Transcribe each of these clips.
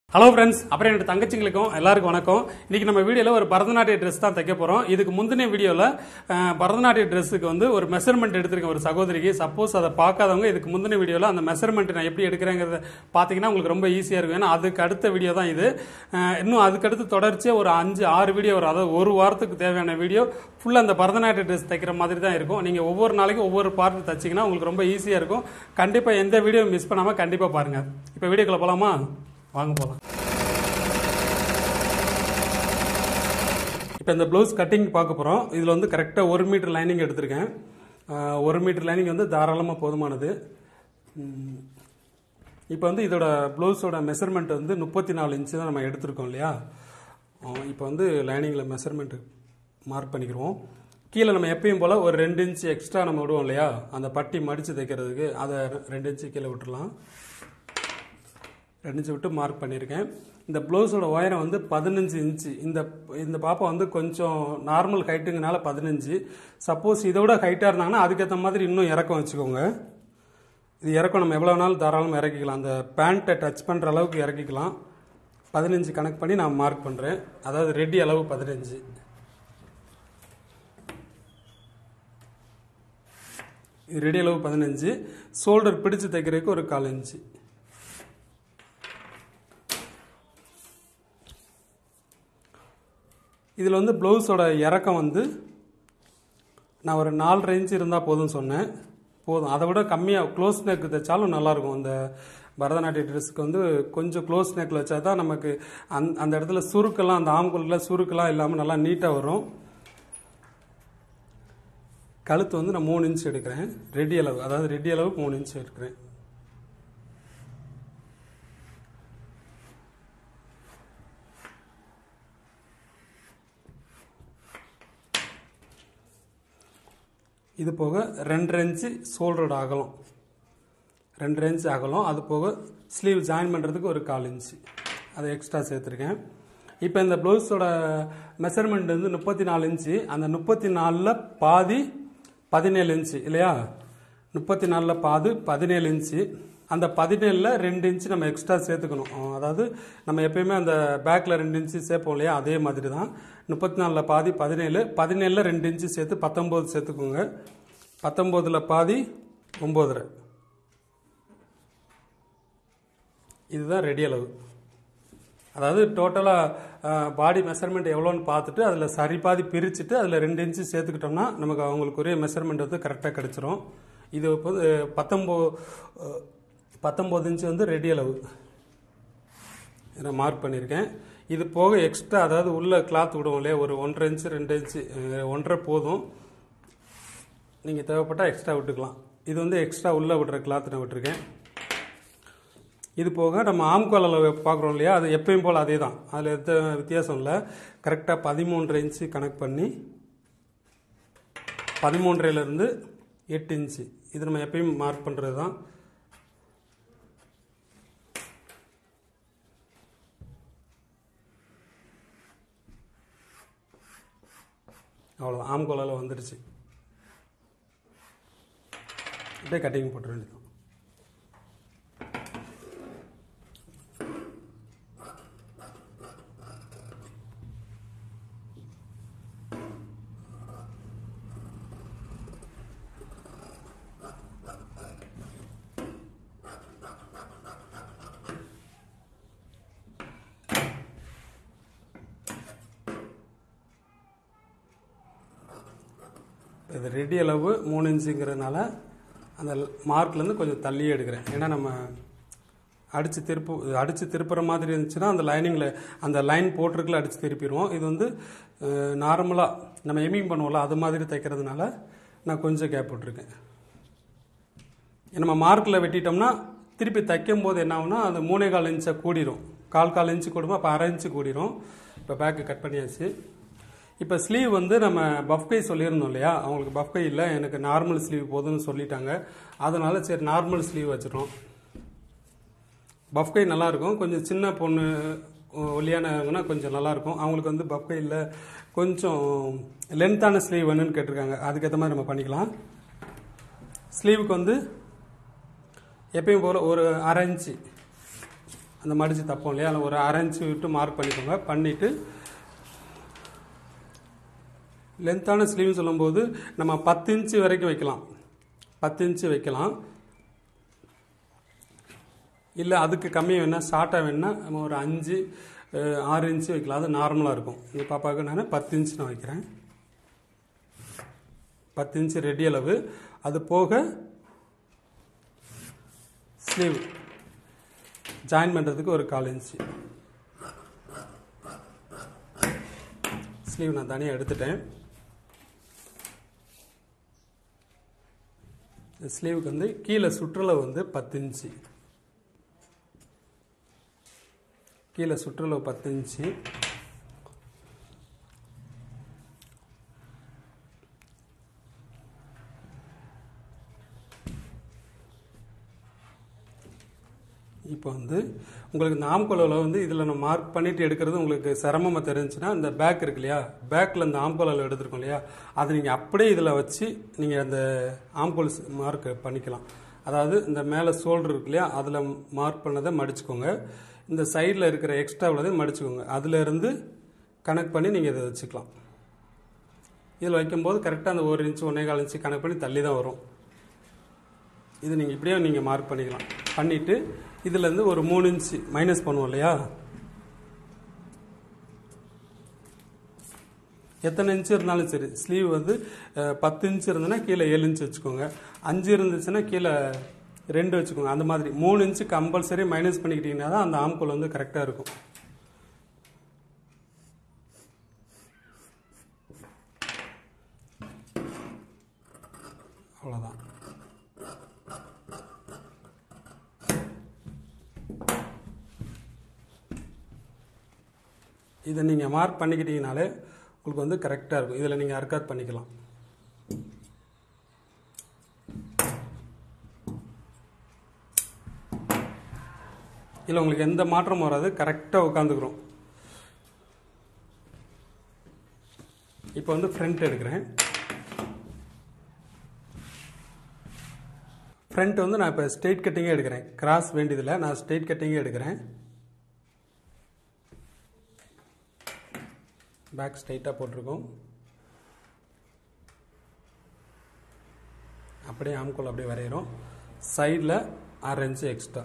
Hello friends, அப்புறம் என்னோட தங்கச்சிங்களுக்கும் எல்லாருக்கும் வணக்கம். இன்னைக்கு நம்ம வீடியோவில் ஒரு பரதநாட்டிய ட்ரெஸ் தான் தைக்க போகிறோம். இதுக்கு முந்தின வீடியோவில் பரதநாட்டிய ட்ரெஸ்ஸுக்கு வந்து ஒரு மெஷர்மெண்ட் எடுத்திருக்கேன் ஒரு சகோதரிக்கு. சப்போஸ் அதை பார்க்காதவங்க இதுக்கு முந்தின வீடியோவில் அந்த மெஷர்மெண்ட் நான் எப்படி எடுக்கிறேங்கிறத பார்த்தீங்கன்னா உங்களுக்கு ரொம்ப ஈஸியாக இருக்கும். ஏன்னா அதுக்கு அடுத்த வீடியோ தான் இது. இன்னும் அதுக்கடுத்து தொடர்ச்சியாக ஒரு 5-6 வீடியோ வரும். அதாவது ஒரு வாரத்துக்கு தேவையான வீடியோ ஃபுல்லாக அந்த பரதநாட்டிய ட்ரெஸ் தைக்கிற மாதிரி தான் இருக்கும். நீங்கள் ஒவ்வொரு நாளைக்கும் ஒவ்வொரு பார்ட் தைச்சிங்கன்னா உங்களுக்கு ரொம்ப ஈஸியாக இருக்கும். கண்டிப்பாக எந்த வீடியோ மிஸ் பண்ணாமல் கண்டிப்பாக பாருங்கள். இப்போ வீடியோக்குள்ள போகலாமா? வாங்க போகலாம். இப்போ இந்த ப்ளவுஸ் கட்டிங் பார்க்க போகிறோம். இதில் வந்து கரெக்டாக 1 மீட்டர் லைனிங் எடுத்திருக்கேன். 1 மீட்டர் லைனிங் வந்து தாராளமாக போதுமானது. இப்போ வந்து இதோட ப்ளவுஸோட மெஷர்மெண்ட் வந்து 34 இன்ச்சு தான் நம்ம எடுத்திருக்கோம் இல்லையா. இப்போ வந்து லைனிங்கில் மெஷர்மெண்ட் மார்க் பண்ணிக்கிறோம். கீழே நம்ம எப்பயும் போல் ஒரு 2 இன்ச்சு எக்ஸ்ட்ரா நம்ம விடுவோம் இல்லையா, அந்த பட்டி மடித்து தைக்கிறதுக்கு. அதை 2 இன்ச்சு கீழே விட்டுடலாம். 2 இன்ச்சு விட்டு மார்க் பண்ணியிருக்கேன். இந்த ப்ளவுஸோட உயரம் வந்து 15 இன்ச்சு. இந்த பாப்பா வந்து கொஞ்சம் நார்மல் ஹைட்டுங்கனால 15. சப்போஸ் இதோட ஹைட்டாக இருந்தாங்கன்னா அதுக்கேற்ற மாதிரி இன்னும் இறக்கம் வச்சுக்கோங்க. இது இறக்கம் நம்ம எவ்வளோ நாள் தாராளமாக இறக்கிக்கலாம். அந்த பேண்ட்டை டச் பண்ணுற அளவுக்கு இறக்கிக்கலாம். 15 கணக்கு பண்ணி நான் மார்க் பண்ணுறேன். அதாவது ரெடி அளவு 15. இது ரெடி அளவு 15. ஷோல்டர் பிடிச்சு தைக்கிறதுக்கு ஒரு 1/4 இன்ச்சு. இதில் வந்து ப்ளவுஸோட இறக்கம் வந்து நான் ஒரு 4.5 இன்ச்சு இருந்தால் போதும்னு சொன்னேன். போதும். அதை விட கம்மியாக க்ளோஸ் நெக் தைச்சாலும் நல்லாயிருக்கும். அந்த பரதநாட்டிய ட்ரெஸ்ஸுக்கு வந்து கொஞ்சம் க்ளோஸ் நெக்கில் வச்சா தான் நமக்கு அந்த இடத்துல சுருக்கெல்லாம், அந்த ஆம்கோலில் சுருக்கெல்லாம் இல்லாமல் நல்லா நீட்டாக வரும். கழுத்து வந்து நான் 3 இன்ச்சு எடுக்கிறேன். ரெடி அளவு, அதாவது ரெடி அளவு 3 இன்ச்சு எடுக்கிறேன். இது போக 2.5 இன்ச்சு ஷோல்டரோட அகலம், 2.5 இன்ச்சு அகலம். அது போக ஸ்லீவ் ஜாயின் பண்ணுறதுக்கு ஒரு 1/4 இன்ச்சு அதை எக்ஸ்ட்ரா சேர்த்துருக்கேன். இப்போ இந்த ப்ளவுஸோட மெஷர்மெண்ட் வந்து 34 இன்ச்சு. அந்த 34ல் பாதி 17 இன்ச்சு இல்லையா. 34ல் பாதி 17 இன்ச்சு. அந்த 17ல் 2 இன்ச்சு நம்ம எக்ஸ்ட்ரா சேர்த்துக்கணும். அதாவது நம்ம எப்பயுமே அந்த பேக்கில் 2 இன்ச்சு சேர்ப்போம் இல்லையா, அதே மாதிரி தான். 34ல் பாதி 17, 17ல் 2 இன்ச்சு சேர்த்து 19 சேர்த்துக்கோங்க. 19ல் பாதி 9.5. இதுதான் ரெடி அளவு. அதாவது டோட்டலாக பாடி மெஷர்மெண்ட் எவ்வளோன்னு பார்த்துட்டு அதில் சரி பாதி பிரிச்சுட்டு அதில் 2 இன்ச்சு சேர்த்துக்கிட்டோம்னா நமக்கு அவங்களுக்குரிய மெஷர்மெண்ட் வந்து கரெக்டாக கிடச்சிரும். இது வந்து 19 இன்ச்சு வந்து ரெடி அளவு நான் மார்க் பண்ணியிருக்கேன். இது போக எக்ஸ்ட்ரா, அதாவது உள்ள கிளாத் விடுவோம் இல்லையா, ஒரு 1.5 இன்ச்சு 2 இன்ச்சு 1.5 போதும். நீங்கள் தேவைப்பட்டால் எக்ஸ்ட்ரா விட்டுக்கலாம். இது வந்து எக்ஸ்ட்ரா உள்ளே விடுற கிளாத் நான் விட்டுருக்கேன். இது போக நம்ம ஆம்கோல் அளவு பார்க்குறோம் இல்லையா, அது எப்பயும் போல் அதே தான். அதில் எந்த வித்தியாசம் இல்லை. கரெக்டாக 13.5 இன்ச்சு கணக்கு பண்ணி 13.5லேருந்து 8 இன்ச்சு இது நம்ம எப்பயும் மார்க் பண்ணுறது தான். அவ்வளோதான், ஆம்கோலால் வந்துடுச்சு. அப்படியே கட்டிங் போட்டுற வேண்டியது. இது ரெடி அளவு 3 இன்ச்சுங்கிறதுனால அந்த மார்க்லேருந்து கொஞ்சம் தள்ளியே எடுக்கிறேன். ஏன்னா நம்ம அடித்து திருப்புற மாதிரி இருந்துச்சுன்னா அந்த லைனிங்கில் அந்த லைன் போட்டிருக்குல அடித்து திருப்பிடுவோம். இது வந்து நார்மலாக நம்ம எமிங் பண்ணுவோம்ல, அது மாதிரி தைக்கிறதுனால நான் கொஞ்சம் கேப் விட்டுருக்கேன். நம்ம மார்க்கில் வெட்டிட்டோம்னா திருப்பி தைக்கும் போது என்ன ஆகும்னா அது 3.25 இன்ச்சை கூடிரும். 1/4 இன்ச்சு கூடுமா, அப்போ 1/2 இன்ச்சு கூடிரும். இப்போ பேக்கு கட் பண்ணியாச்சு. இப்போ ஸ்லீவ் வந்து நம்ம பஃப் கை சொல்லியிருந்தோம் இல்லையா, அவங்களுக்கு பஃப் கை இல்லை, எனக்கு நார்மல் ஸ்லீவ் போதும்னு சொல்லிட்டாங்க. அதனால சரி நார்மல் ஸ்லீவ் வச்சுட்டோம். பஃப் கை நல்லாயிருக்கும். கொஞ்சம் சின்ன பொண்ணு ஒல்லியானவங்கன்னா கொஞ்சம் நல்லாயிருக்கும். அவங்களுக்கு வந்து பஃப் கை இல்லை, கொஞ்சம் லென்த்தான ஸ்லீவ் வேணும்னு கேட்டிருக்காங்க. அதுக்கேற்ற மாதிரி நம்ம பண்ணிக்கலாம். ஸ்லீவுக்கு வந்து எப்பயும் போல் ஒரு 1/2 இன்ச்சு அந்த மடித்து தப்போம் இல்லையா, அதில் ஒரு 1/2 இன்ச்சு விட்டு மார்க் பண்ணிக்கோங்க. பண்ணிவிட்டு லென்த்தான ஸ்லீவ் சொல்லும்போது நம்ம 10 இன்ச்சு வரைக்கும் வைக்கலாம், 10 இன்ச்சு வைக்கலாம். இல்லை அதுக்கு கம்மியாக வேணால் ஷார்ட்டாக வேணால் நம்ம ஒரு 5-6 இன்ச்சு வைக்கலாம், அது நார்மலாக இருக்கும். இந்த பாப்பாவுக்கு நான் 10 இன்ச்சு நான் வைக்கிறேன். 10 இன்ச்சு ரெடி அளவு. அது போக ஸ்லீவ் ஜாயின் பண்ணுறதுக்கு ஒரு 1/4 இன்ச்சு ஸ்லீவ் நான் தனியாக எடுத்துட்டேன். ஸ்லீவுக்கு வந்து கீழே சுற்றளவு வந்து 10 இன்ச்சு, கீழே சுற்றளவு 10 இன்ச்சு. இப்போ வந்து உங்களுக்கு இந்த ஆம்கோலில் வந்து இதில் நம்ம மார்க் பண்ணிட்டு எடுக்கிறது உங்களுக்கு சிரமமாக தெரிஞ்சுன்னா, இந்த பேக் இருக்கு இல்லையா, பேக்கில் இந்த ஆம்கோலில் எடுத்துருக்கோம் இல்லையா, அது நீங்கள் அப்படியே இதில் வச்சு நீங்கள் அந்த ஆம்கோல் மார்க் பண்ணிக்கலாம். அதாவது இந்த மேலே ஷோல்டர் இருக்கு இல்லையா, அதில் மார்க் பண்ணதை மடிச்சுக்கோங்க. இந்த சைடில் இருக்கிற எக்ஸ்ட்ரா உள்ளதை மடிச்சுக்கோங்க. அதிலேருந்து கனெக்ட் பண்ணி நீங்கள் இதை வச்சுக்கலாம். இதில் வைக்கும்போது கரெக்டாக அந்த 1 இன்ச்சு 1.25 இன்ச்சு கனெக்ட் பண்ணி தள்ளி தான் வரும். இது நீங்கள் இப்படியே நீங்கள் மார்க் பண்ணிக்கலாம். பண்ணிவிட்டு இதுலேருந்து ஒரு 3 இன்ச்சு மைனஸ் பண்ணுவோம் இல்லையா, எத்தனை இன்ச்சு இருந்தாலும் சரி. ஸ்லீவ் வந்து 10 இன்ச்சு இருந்ததுன்னா கீழே 7 இன்ச்சு வச்சுக்கோங்க, 5 இருந்துச்சுன்னா கீழே 2 வச்சுக்கோங்க. அந்த மாதிரி 3 இன்ச்சு கம்பல்சரி மைனஸ் பண்ணிக்கிட்டீங்கன்னா தான் அந்த ஆம்கோல் வந்து கரெக்டாக இருக்கும். அவ்வளோதான். இதை நீங்கள் மார்க் பண்ணிக்கிட்டீங்கனாலே உங்களுக்கு வந்து கரெக்டாக இருக்கும். இதில் நீங்கள் அர்க்காத் பண்ணிக்கலாம். இதில் உங்களுக்கு எந்த மாற்றமும் வராது, கரெக்டாக உட்காந்துக்கிறோம். இப்போ வந்து ஃப்ரண்ட் எடுக்கிறேன். ஃப்ரண்ட் வந்து நான் இப்போ ஸ்ட்ரெயிட் கட்டிங்கே எடுக்கிறேன், கிராஸ் வேண்டியதில்லை, நான் ஸ்ட்ரெயிட் கட்டிங்கே எடுக்கிறேன். பேக் ஸ்ட்ரைட்டாக போட்டிருக்கோம். அப்படியே ஆம்கோல் அப்படியே வரைகிறோம். சைடில் 1/2 இன்ச்சு எக்ஸ்ட்ரா,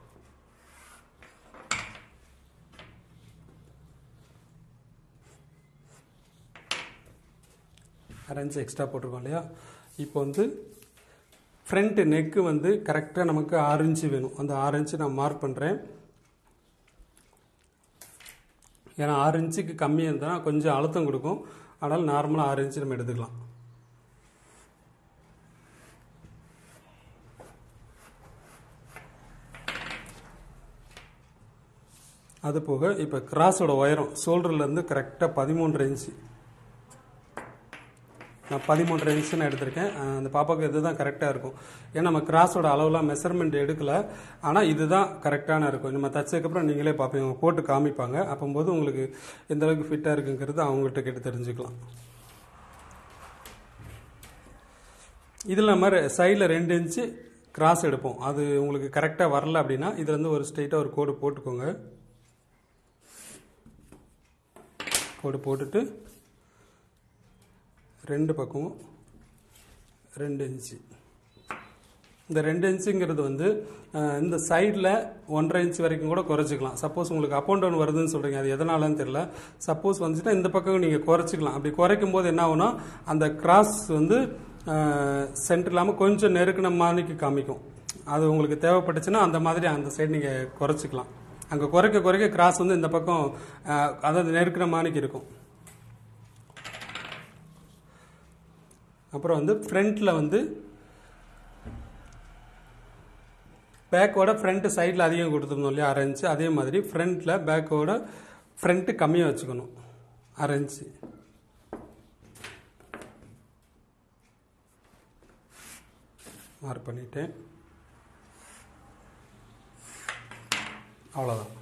போட்டிருக்கோம் இல்லையா. இப்போ வந்து ஃப்ரண்ட் நெக்கு வந்து கரெக்டாக நமக்கு 6 இன்ச்சு வேணும். அந்த 6 இன்ச்சு நான் மார்க் பண்ணுறேன். ஏன்னா 6 இன்ச்சுக்கு கம்மியாக இருந்தால் கொஞ்சம் அழுத்தம் கொடுக்கும். அதனால் நார்மலாக 6 இன்ச்சு நம்ம எடுத்துக்கலாம். அது போக இப்போ கிராஸோட உயரம் ஷோல்டர்லேருந்து கரெக்டாக 13.5 இன்ச்சு, நான் 13.5 இன்ச்சு நான் எடுத்திருக்கேன். அந்த பாப்பாவுக்கு இதுதான் கரெக்டாக இருக்கும். ஏன்னா நம்ம கிராஸோட அளவுலாம் மெஷர்மெண்ட் எடுக்கலை, ஆனால் இதுதான் கரெக்டான இருக்கும். நம்ம தச்சதுக்கப்புறம் நீங்களே பார்ப்பீங்க, போட்டு காமிப்பாங்க. அப்போது உங்களுக்கு எந்த அளவுக்கு ஃபிட்டாக இருக்குங்கிறது அவங்கள்ட்ட கேட்டு தெரிஞ்சுக்கலாம். இதில் நம்ம சைடில் 2 இன்ச்சு கிராஸ் எடுப்போம். அது உங்களுக்கு கரெக்டாக வரல அப்படின்னா இதுலேருந்து ஒரு ஸ்ட்ரெயிட்டாக ஒரு கோடு போட்டுக்கோங்க. கோடு போட்டுட்டு 2 பக்கமும் 2 இன்ச்சு. இந்த 2 இன்ச்சுங்கிறது வந்து இந்த சைடில் 1.5 இன்ச்சு வரைக்கும் கூட குறைச்சிக்கலாம். சப்போஸ் உங்களுக்கு அப் அண்ட் டவுன் வருதுன்னு சொல்கிறீங்க, அது எதனாலன்னு தெரியல. சப்போஸ் வந்துச்சுன்னா இந்த பக்கம் நீங்கள் குறைச்சிக்கலாம். அப்படி குறைக்கும் போது என்ன ஆகுனா, அந்த கிராஸ் வந்து சென்டர் இல்லாமல் கொஞ்சம் நெருக்கின மாதிரி காமிக்கும். அது உங்களுக்கு தேவைப்பட்டுச்சுன்னா அந்த மாதிரி அந்த சைடு நீங்கள் குறைச்சிக்கலாம். அங்கே குறைக்க கிராஸ் வந்து இந்த பக்கம் அதாவது நெருக்கின மாதிரி இருக்கும். அப்புறம் வந்து ஃப்ரண்ட்டில் வந்து பேக்கோட ஃப்ரண்ட் சைடில் அதிகம் கொடுத்துருந்தோம் இல்லையா 1/2 இன்ச்சு, அதே மாதிரி ஃப்ரண்ட்டில் பேக்கோட ஃப்ரண்ட்டு கம்மியாக வச்சுக்கணும் 1/2 இன்ச்சு. மார்க் பண்ணிட்டேன். அவ்வளோதான்.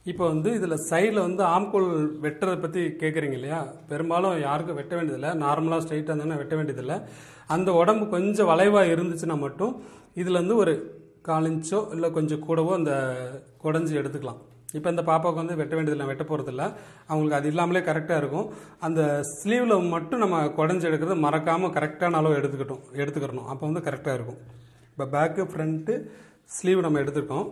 இப்போ வந்து இதில் சைடில் வந்து ஆம்கோல் வெட்டுறதை பற்றி கேட்குறீங்க இல்லையா? பெரும்பாலும் யாருக்கும் வெட்ட வேண்டியதில்லை, நார்மலாக ஸ்ட்ரைட்டாக இருந்தால் வெட்ட வேண்டியதில்லை. அந்த உடம்பு கொஞ்சம் வளைவாக இருந்துச்சுன்னா மட்டும் இதில் வந்து ஒரு 1/4 இன்ச்சோ இல்லை கொஞ்சம் கூடவோ அந்த குடஞ்சி எடுத்துக்கலாம். இப்போ இந்த பாப்பாவுக்கு வந்து வெட்ட வேண்டியதில்லை, வெட்ட போகிறதில்ல, அவங்களுக்கு அது இல்லாமலே கரெக்டாக இருக்கும். அந்த ஸ்லீவில் மட்டும் நம்ம குடஞ்சி எடுக்கிறது மறக்காமல் கரெக்டான அளவு எடுத்துக்கிறணும். அப்போ வந்து கரெக்டாக இருக்கும். இப்போ பேக்கு ஃப்ரண்ட்டு ஸ்லீவ் நம்ம எடுத்துருக்கோம்.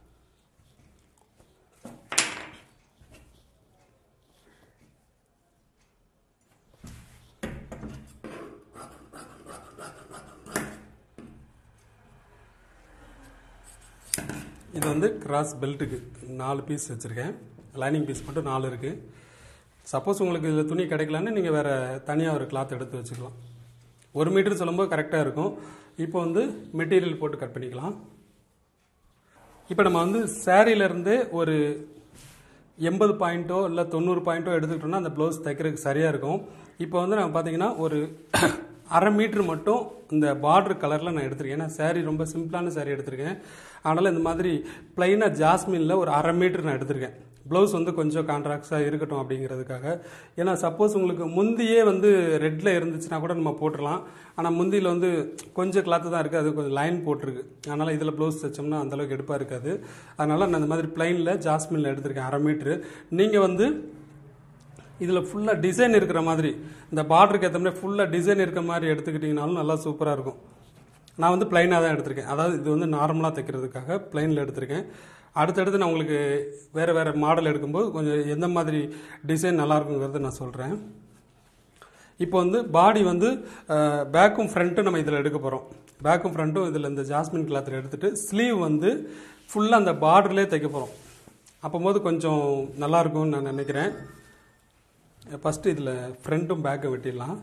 இது வந்து கிராஸ் பெல்ட்டுக்கு 4 பீஸ் வச்சுருக்கேன். லைனிங் பீஸ் மட்டும் 4 இருக்குது. சப்போஸ் உங்களுக்கு இதில் துணி கிடைக்கலன்னு நீங்கள் வேறு தனியாக ஒரு கிளாத் எடுத்து வச்சுக்கலாம். 1 மீட்டர் சொல்லும்போது கரெக்டாக இருக்கும். இப்போ வந்து மெட்டீரியல் போட்டு கட் பண்ணிக்கலாம். இப்போ நம்ம வந்து சாரியிலேருந்து ஒரு 80 பாயிண்ட்டோ இல்லை 90 பாயிண்ட்டோ எடுத்துக்கிட்டோம்னா அந்த ப்ளவுஸ் தைக்கிறதுக்கு சரியாக இருக்கும். இப்போ வந்து நான் பார்த்தீங்கன்னா ஒரு 1/2 மீட்டர் மட்டும் இந்த பார்டர் கலரில் நான் எடுத்திருக்கேன். ஏன்னா சாரீ ரொம்ப சிம்பிளான சாரீ எடுத்திருக்கேன். அதனால் இந்த மாதிரி பிளைனாக ஜாஸ்மினில் ஒரு 1/2 மீட்டர் நான் எடுத்திருக்கேன். ப்ளவுஸ் வந்து கொஞ்சம் கான்ட்ராக்டாக இருக்கட்டும் அப்படிங்கிறதுக்காக. ஏன்னா சப்போஸ் உங்களுக்கு முந்தியே வந்து ரெட்டில் இருந்துச்சுன்னா கூட நம்ம போட்டுடலாம். ஆனால் முந்தியில் வந்து கொஞ்சம் கிளாத்து தான் இருக்குது, அது கொஞ்சம் லைன் போட்டிருக்கு. அதனால் இதில் ப்ளவுஸ் தைச்சோம்னா அந்தளவுக்கு எடுப்பாக இருக்காது. அதனால் நான் இந்த மாதிரி பிளைனில் ஜாஸ்மினில் எடுத்திருக்கேன் 1/2 மீட்ரு. நீங்கள் வந்து இதில் ஃபுல்லாக டிசைன் இருக்கிற மாதிரி, இந்த பார்டருக்கு ஏற்ற மாதிரி ஃபுல்லாக டிசைன் இருக்கிற மாதிரி எடுத்துக்கிட்டிங்கனாலும் நல்லா சூப்பராக இருக்கும். நான் வந்து பிளைனாக தான் எடுத்திருக்கேன். அதாவது இது வந்து நார்மலாக தைக்கிறதுக்காக பிளைனில் எடுத்திருக்கேன். அடுத்தடுத்து நான் உங்களுக்கு வேறு மாடல் எடுக்கும்போது கொஞ்சம் எந்த மாதிரி டிசைன் நல்லாயிருக்குங்கிறது நான் சொல்கிறேன். இப்போ வந்து பாடி வந்து பேக்கும் ஃப்ரண்ட்டும் நம்ம இதில் எடுக்க போகிறோம். பேக்கும் ஃப்ரண்ட்டும் இதில் இந்த ஜாஸ்மின் கிளாத்தில் எடுத்துகிட்டு ஸ்லீவ் வந்து ஃபுல்லாக அந்த பார்டர்லேயே தைக்க போகிறோம். அப்போது கொஞ்சம் நல்லாயிருக்கும்னு நான் நினைக்கிறேன். ஃபஸ்ட்டு இதில் ஃப்ரண்ட்டும் பேக்கை வெட்டிடலாம்.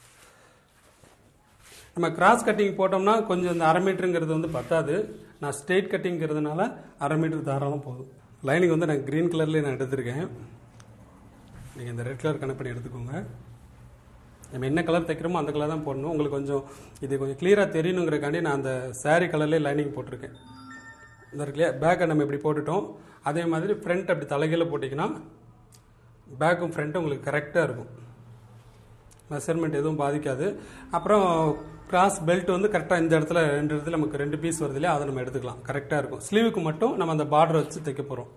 நம்ம கிராஸ் கட்டிங் போட்டோம்னா கொஞ்சம் இந்த 1/2 மீட்டருங்கிறது வந்து பத்தாது. நான் ஸ்ட்ரெயிட் கட்டிங்கிறதுனால 1/2 மீட்டர் தாராளம் போதும். லைனிங் வந்து நான் க்ரீன் கலர்லேயே நான் எடுத்திருக்கேன். நீங்கள் இந்த ரெட் கலர் கனெக்ட் பண்ணி எடுத்துக்கோங்க. நம்ம என்ன கலர் தைக்கிறோமோ அந்த கலர் தான் போடணும். உங்களுக்கு கொஞ்சம் இது கொஞ்சம் கிளியராக தெரியணுங்கிறக்காண்டி நான் அந்த சாரீ கலர்லேயே லைனிங் போட்டிருக்கேன். இந்த இருக்குல்லையா, பேக்கை நம்ம இப்படி போட்டுட்டோம். அதே மாதிரி ஃப்ரண்ட் அப்படி தலைகீழ போட்டிங்கன்னா பேக்கும் ஃப்ரண்ட்டும் உங்களுக்கு கரெக்டாக இருக்கும். மெஷர்மெண்ட் எதுவும் பாதிக்காது. அப்புறம் கிராஸ் பெல்ட் வந்து கரெக்டாக இந்த இடத்துல 2 இடத்துல நமக்கு 2 பீஸ் வருது இல்லையா, அதை நம்ம எடுத்துக்கலாம். கரெக்டாக இருக்கும். ஸ்லீவுக்கு மட்டும் நம்ம அந்த பார்டர் வச்சு தைக்க போகிறோம்.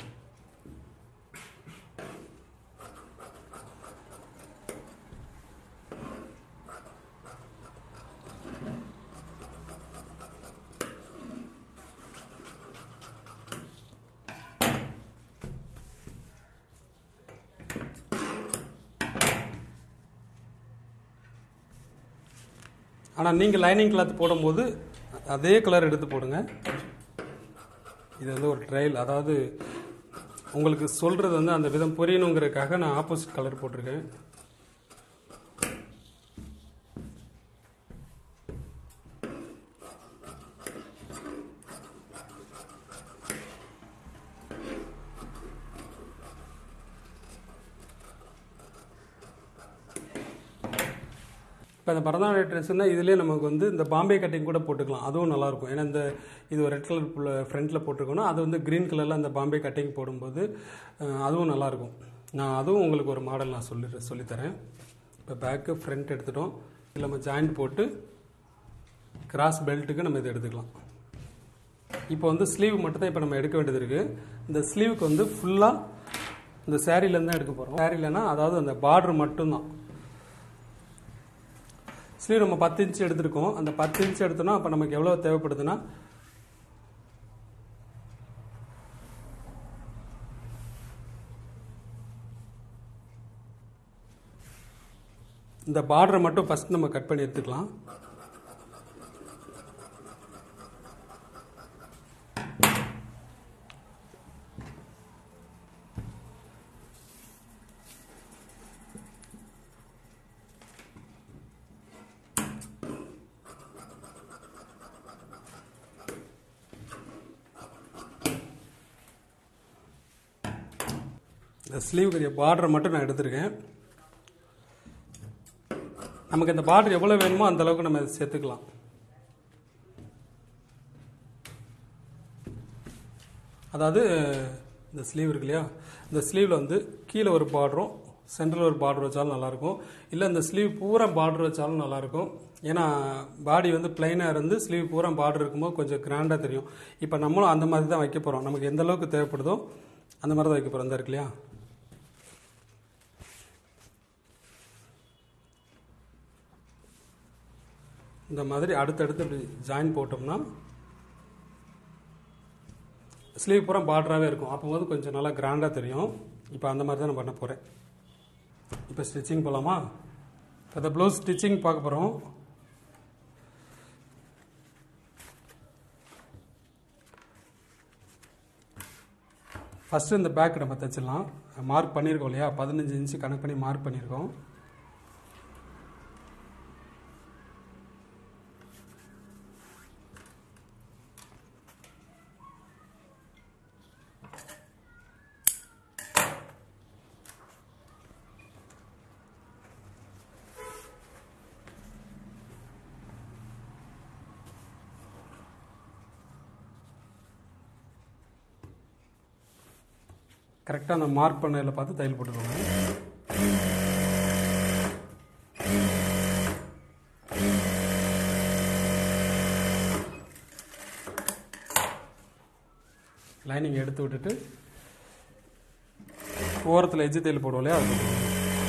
ஆனால் நீங்கள் லைனிங் கிளாத் போடும்போது அதே கலர் எடுத்து போடுங்க. இது வந்து ஒரு ட்ரையல், அதாவது உங்களுக்கு சொல்கிறது வந்து அந்த விதம் புரியணுங்கிறதுக்காக நான் ஆப்போசிட் கலர் போட்டிருக்கேன். இப்போ இந்த பரதநாட்டிய ட்ரெஸ்ஸுன்னா இதிலே நமக்கு வந்து இந்த பாம்பே கட்டிங் கூட போட்டுக்கலாம். அதுவும் நல்லாயிருக்கும். ஏன்னா இந்த இது ஒரு ரெட் கலர் ஃப்ரண்ட்டில் போட்டிருக்கோன்னா அது வந்து க்ரீன் கலரில் அந்த பாம்பே கட்டிங் போடும்போது அதுவும் நல்லாயிருக்கும். நான் அதுவும் உங்களுக்கு ஒரு மாடல் நான் சொல்லித்தரேன். இப்போ பேக்கு ஃப்ரண்ட் எடுத்துட்டோம். இதில் நம்ம ஜாயிண்ட் போட்டு கிராஸ் பெல்ட்டுக்கு நம்ம இதை எடுத்துக்கலாம். இப்போ வந்து ஸ்லீவ் மட்டும் தான் இப்போ நம்ம எடுக்க வேண்டியது இருக்குது. இந்த ஸ்லீவுக்கு வந்து ஃபுல்லாக இந்த சாரீலேருந்து தான் எடுக்க போகிறோம். சாரீலனா அதாவது அந்த பார்டர் மட்டும்தான். ஸ்லீவ் நம்ம 10 இன்ச்சு எடுத்துருக்கோம். அந்த 10 இன்ச்சு எடுத்தோம்னா அப்போ நமக்கு எவ்வளோ தேவைப்படுதுன்னா இந்த பார்டரை மட்டும் ஃபஸ்ட் நம்ம கட் பண்ணி எடுத்துக்கலாம். இந்த ஸ்லீவுக்குரிய பார்டரை மட்டும் நான் எடுத்திருக்கேன். நமக்கு இந்த பார்டர் எவ்வளோ வேணுமோ அந்த அளவுக்கு நம்ம சேர்த்துக்கலாம். அதாவது இந்த ஸ்லீவ் இருக்கு இல்லையா, இந்த ஸ்லீவில் வந்து கீழே ஒரு பார்டரும் சென்டரில் ஒரு பார்டர் வச்சாலும் நல்லாயிருக்கும். இல்லை இந்த ஸ்லீவ் பூரா பார்டர் வச்சாலும் நல்லாயிருக்கும். ஏன்னா பாடி வந்து பிளைனாக இருந்து ஸ்லீவ் பூரா பார்டர் இருக்கும்போது கொஞ்சம் கிராண்டாக தெரியும். இப்போ நம்மளும் அந்த மாதிரி தான் வைக்க போகிறோம். நமக்கு எந்த அளவுக்கு தேவைப்படுதோ அந்த மாதிரி தான் வைக்க போகிறோம். இந்த இருக்கு இல்லையா, இந்த மாதிரி அடுத்தடுத்து இப்படி ஜாயின் போட்டோம்னா ஸ்லீவ் பூரா பார்டராகவே இருக்கும். அப்போது கொஞ்சம் நல்லா கிராண்டாக தெரியும். இப்போ அந்த மாதிரி தான் நான் பண்ண போகிறேன். இப்போ ஸ்டிச்சிங் போகலாமா? இப்போ இந்த ப்ளவுஸ் ஸ்டிச்சிங் பார்க்க போகிறோம். ஃபஸ்ட்டு இந்த பேக் நம்ம தைச்சிடலாம். மார்க் பண்ணியிருக்கோம் இல்லையா, 15 இன்ச்சு கணக்கு பண்ணி மார்க் பண்ணியிருக்கோம். கரெக்டாக அந்த மார்க் பண்ணதில் பார்த்து தையல் போட்டுக்கோங்க. லைனிங் எடுத்து விட்டுட்டு ஓரத்தில் எஜ்ஜு தையல் போடுவோம் இல்லையா, அது போடுவோம்.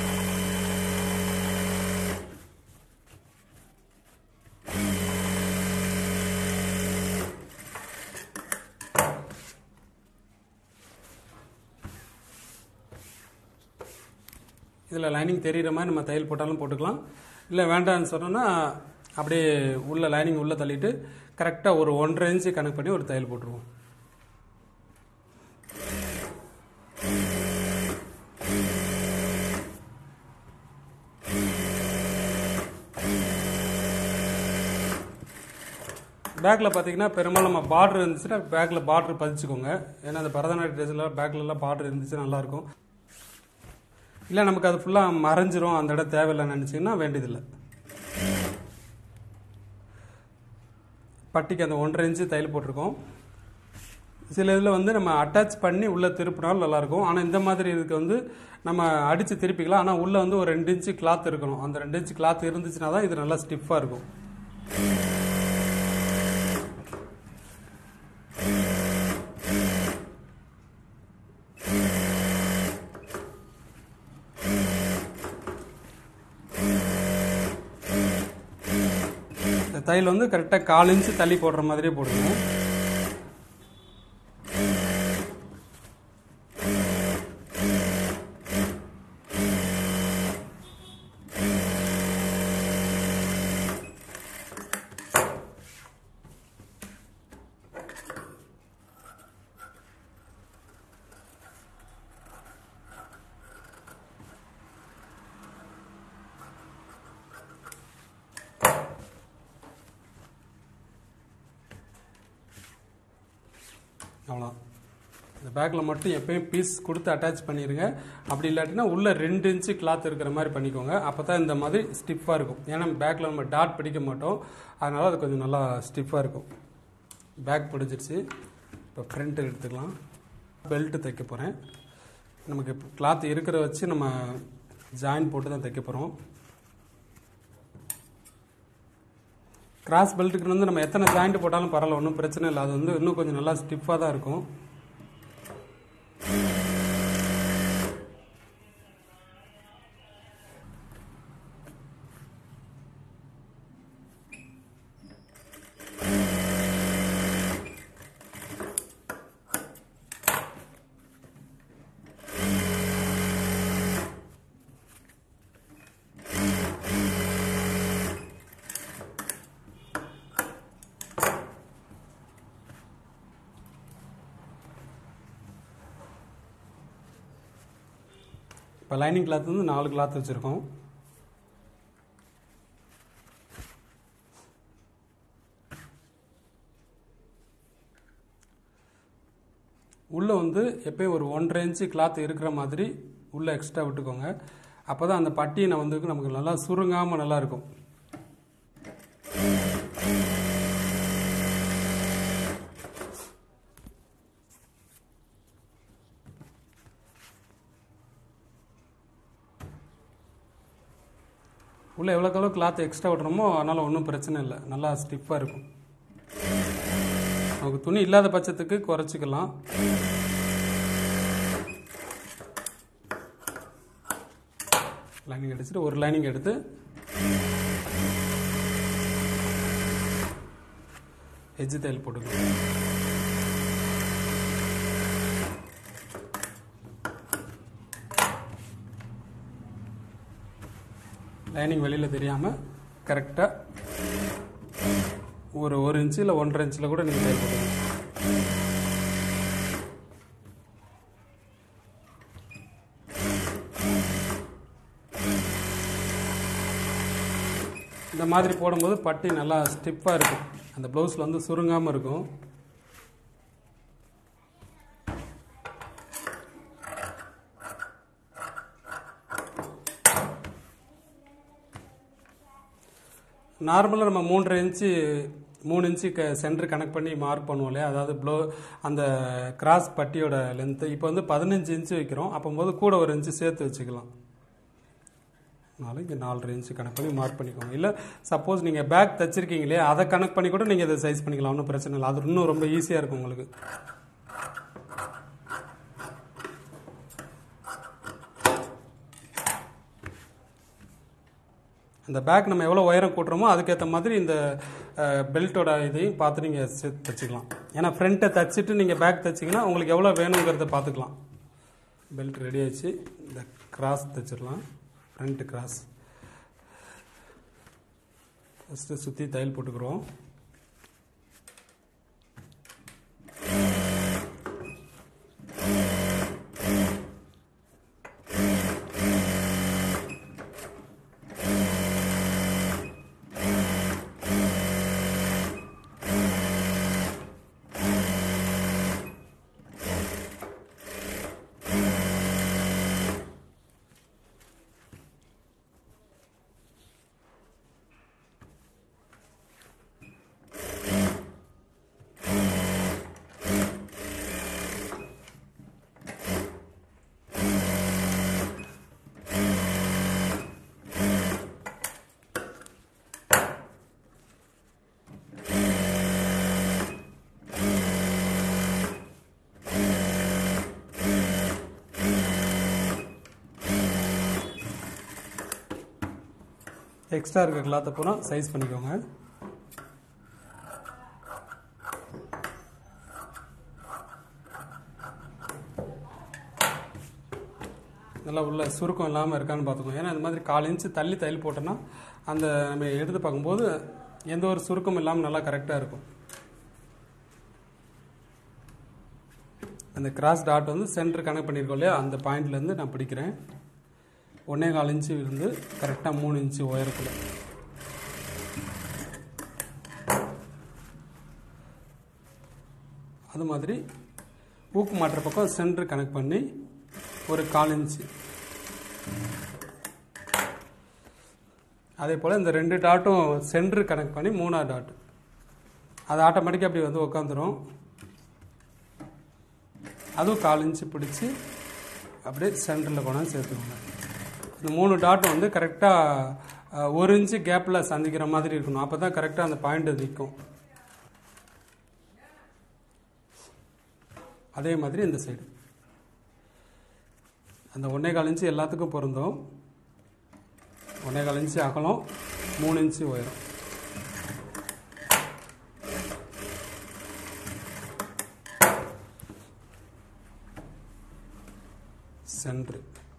இதில் லைனிங் தெரிகிற மாதிரி நம்ம தையல் போட்டாலும் போட்டுக்கலாம். இல்லை வேண்டாம்னு சொன்னோன்னா அப்படியே உள்ள லைனிங் உள்ளே தள்ளிட்டு கரெக்டாக ஒரு 1.5 இன்ச்சு கணக்கு பண்ணி ஒரு தையல் போட்டுருவோம். பேக்கில் பார்த்தீங்கன்னா பெரும்பாலும் நம்ம பார்டர் இருந்துச்சுன்னா பேக்கில் பார்டர் பதிச்சுக்கோங்க. ஏன்னா அந்த பரதநாட்டிய ட்ரெஸ்ஸில் பேக்கிலலாம் பார்டர் இருந்துச்சுன்னா நல்லாயிருக்கும். இல்லை நமக்கு அது ஃபுல்லாக மறைஞ்சிரும், அந்த இடம் தேவையில்லைன்னு நினச்சிங்கன்னா வேண்டியதில்லை. பட்டிக்கு அந்த 1.5 இன்ச்சு தையல் போட்டிருக்கோம். சில இதில் வந்து நம்ம அட்டாச் பண்ணி உள்ளே திருப்பினாலும் நல்லாயிருக்கும். ஆனால் இந்த மாதிரி இதுக்கு வந்து நம்ம அடித்து திருப்பிக்கலாம். ஆனால் உள்ளே வந்து ஒரு 2 இன்ச்சு கிளாத் இருக்கணும். அந்த 2 இன்ச்சு கிளாத் இருந்துச்சுன்னா தான் இது நல்லா ஸ்டிஃபாக இருக்கும். தையல் வந்து கரெக்டாக 1/4 இன்ச்சு தள்ளி போடுற மாதிரியே போடுங்க. அவ்வளோ. இந்த பேக்கில் மட்டும் எப்பயும் பீஸ் கொடுத்து அட்டாச் பண்ணிடுங்க. அப்படி இல்லாட்டினா உள்ளே 2 இன்ச்சு கிளாத் இருக்கிற மாதிரி பண்ணிக்கோங்க. அப்போ தான் இந்த மாதிரி ஸ்டிஃபாக இருக்கும். ஏன்னா பேக்கில் நம்ம டாட் பிடிக்க மாட்டோம், அதனால் அது கொஞ்சம் நல்லா ஸ்டிஃபாக இருக்கும். பேக் பிடிச்சிருச்சு. இப்போ ஃப்ரண்ட் எடுத்துக்கலாம். பெல்ட்டு தைக்க போகிறேன். நமக்கு கிளாத் இருக்கிற வச்சு நம்ம ஜாயின் போட்டு தான் தைக்க போகிறோம். கிராஸ் பெல்ட்டுக்கு வந்து நம்ம எத்தனை ஜாயிண்ட் போட்டாலும் பரவாயில்ல, ஒன்றும் பிரச்சனை இல்லை. அது வந்து இன்னும் கொஞ்சம் நல்லா ஸ்டிஃபாக தான் இருக்கும். இப்போ லைனிங் கிளாத் வந்து 4 கிளாத் வச்சுருக்கோம். உள்ளே வந்து எப்போயும் ஒரு 1.5 இன்ச்சு கிளாத் இருக்கிற மாதிரி உள்ளே எக்ஸ்ட்ரா விட்டுக்கோங்க. அப்போ தான் அந்த பட்டியை வந்து நமக்கு நல்லா சுருங்காமல் நல்லாயிருக்கும். உள்ளே எவ்வளோக்கு கிளாத் எக்ஸ்ட்ரா விட்றோமோ அதனால் ஒன்றும் பிரச்சனை இல்லை, நல்லா ஸ்டிஃபாக இருக்கும். நமக்கு துணி இல்லாத பட்சத்துக்கு குறைச்சிக்கலாம். லைனிங் அடிச்சுட்டு ஒரு லைனிங் எடுத்து எட்ஜ் தையல் போட்டுக்கலாம். லைனிங் வெளியில் தெரியாமல் கரெக்டாக ஒரு 1 இன்ச்சு இல்லை 1.5 இன்ச்சில் கூட நீங்கள் தையல் போட்டுக்கலாம். இந்த மாதிரி போடும்போது பட்டி நல்லா ஸ்டிஃபாக இருக்கும், அந்த ப்ளவுஸில் வந்து சுருங்காமல் இருக்கும். நார்மலாக நம்ம 3 இன்ச்சு சென்டர் கனெக்ட் பண்ணி மார்க் பண்ணுவோம் இல்லையா, அதாவது அந்த கிராஸ் பட்டியோட லென்த்து. இப்போ வந்து 15 இன்ச்சு வைக்கிறோம், அப்போது கூட 1 இன்ச்சு சேர்த்து வச்சுக்கலாம். இங்கே 4.5 இன்ச்சு கனெக்ட் பண்ணி மார்க் பண்ணிக்கோங்க. இல்லை சப்போஸ் நீங்கள் பேக் தைச்சிருக்கீங்க இல்லையா, அதை கனெக்ட் பண்ணி கூட நீங்கள் இதை சைஸ் பண்ணிக்கலாம், ஒன்றும் பிரச்சனை இல்லை. அது இன்னும் ரொம்ப ஈஸியாக இருக்கும் உங்களுக்கு. அந்த பேக் நம்ம எவ்வளோ உயரம் கூட்டுறோமோ அதுக்கேற்ற மாதிரி இந்த பெல்ட்டோட இதையும் பார்த்து நீங்கள் தைச்சிக்கலாம். ஏன்னா ஃப்ரண்ட்டை தைச்சிட்டு நீங்கள் பேக் தைச்சிங்கன்னா உங்களுக்கு எவ்வளோ வேணுங்கிறத பார்த்துக்கலாம். பெல்ட் ரெடி ஆயிடுச்சு. இந்த கிராஸ் தைச்சிடலாம். ஃப்ரண்ட்டு கிராஸ் ஃபஸ்ட்டு சுற்றி தையல் போட்டுக்கிறோம். எக்ஸ்ட்ரா இருக்க கிளாத்தை பூரா சைஸ் பண்ணிக்கோங்க. நல்லா உள்ள சுருக்கம் இல்லாமல் இருக்கான்னு பார்த்துக்கோங்க. ஏன்னா இந்த மாதிரி 1/4 இன்ச்சு தள்ளி தையல் போட்டோன்னா அந்த நம்ம எடுத்து பார்க்கும்போது எந்த ஒரு சுருக்கம் இல்லாமல் நல்லா கரெக்டாக இருக்கும். அந்த கிராஸ் டாட் வந்து சென்டர் கனெக்ட் பண்ணியிருக்கோம் இல்லையா, அந்த பாயிண்ட்லேருந்து நான் பிடிக்கிறேன். 1.25 இன்ச்சு இருந்து கரெக்டாக 3 இன்ச்சு உயரத்தில். அது மாதிரி ஊக்கு மாட்டுற பக்கம் சென்டர் கனெக்ட் பண்ணி ஒரு 1/4 இன்ச்சு. அதே போல் இந்த 2 டாட்டும் சென்டர் கனெக்ட் பண்ணி 3ஆவது டாட் அது ஆட்டோமேட்டிக்காக அப்படி வந்து உட்காந்துரும். அதுவும் 1/4 இன்ச்சு பிடிச்சி அப்படியே சென்டரில் கொண்டாந்து சேர்த்துக்கோங்க. இந்த 3 டாட்டும் வந்து கரெக்டாக 1 இன்ச்சு கேப்பில் சந்திக்கிற மாதிரி இருக்கணும். அப்போ தான் கரெக்டாக அந்த பாயிண்ட் நிற்கும். அதே மாதிரி இந்த சைடு அந்த 1.25 இன்ச்சு எல்லாத்துக்கும் பொருந்தும். 1.25 இன்ச்சு அகலம், 3 இன்ச்சு உயரம். சென்ட்ரு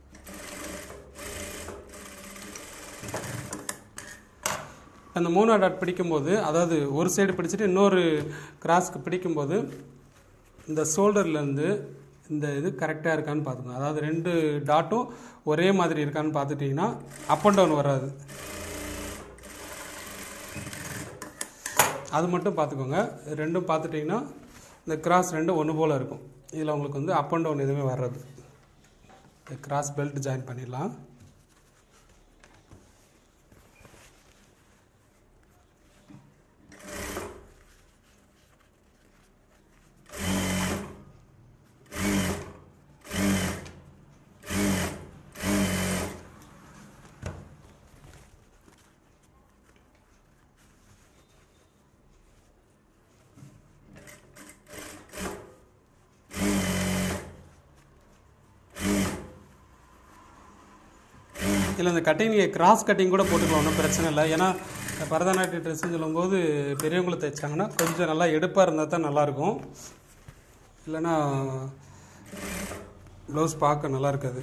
அந்த 3ஆவது டாட் பிடிக்கும்போது, அதாவது ஒரு சைடு பிடிச்சிட்டு இன்னொரு கிராஸ்க்கு பிடிக்கும்போது இந்த ஷோல்டர்லேருந்து இந்த இது கரெக்டாக இருக்கான்னு பார்த்துக்கோங்க. அதாவது 2 டாட்டும் ஒரே மாதிரி இருக்கான்னு பார்த்துட்டிங்கன்னா அப் அண்ட் டவுன் வராது. அது மட்டும் பார்த்துக்கோங்க. ரெண்டும் பார்த்துட்டிங்கன்னா இந்த கிராஸ் ரெண்டும் ஒன்று போல் இருக்கும். இதில் உங்களுக்கு வந்து அப் அண்ட் டவுன் எதுவுமே வர்றது. இந்த கிராஸ் பெல்ட் ஜாயின் பண்ணிடலாம். இல்லை இந்த கட்டிங் நீங்கள் கிராஸ் கட்டிங் கூட போட்டுக்கலாம், ஒன்றும் பிரச்சனை இல்லை. ஏன்னா பரதநாட்டிய ட்ரெஸ்ஸுன்னு சொல்லும்போது பெரியவங்களை தைச்சாங்கன்னா கொஞ்சம் நல்லா எடுப்பாக இருந்தால் தான் நல்லாயிருக்கும். இல்லைன்னா ப்ளவுஸ் பார்க்க நல்லா இருக்காது.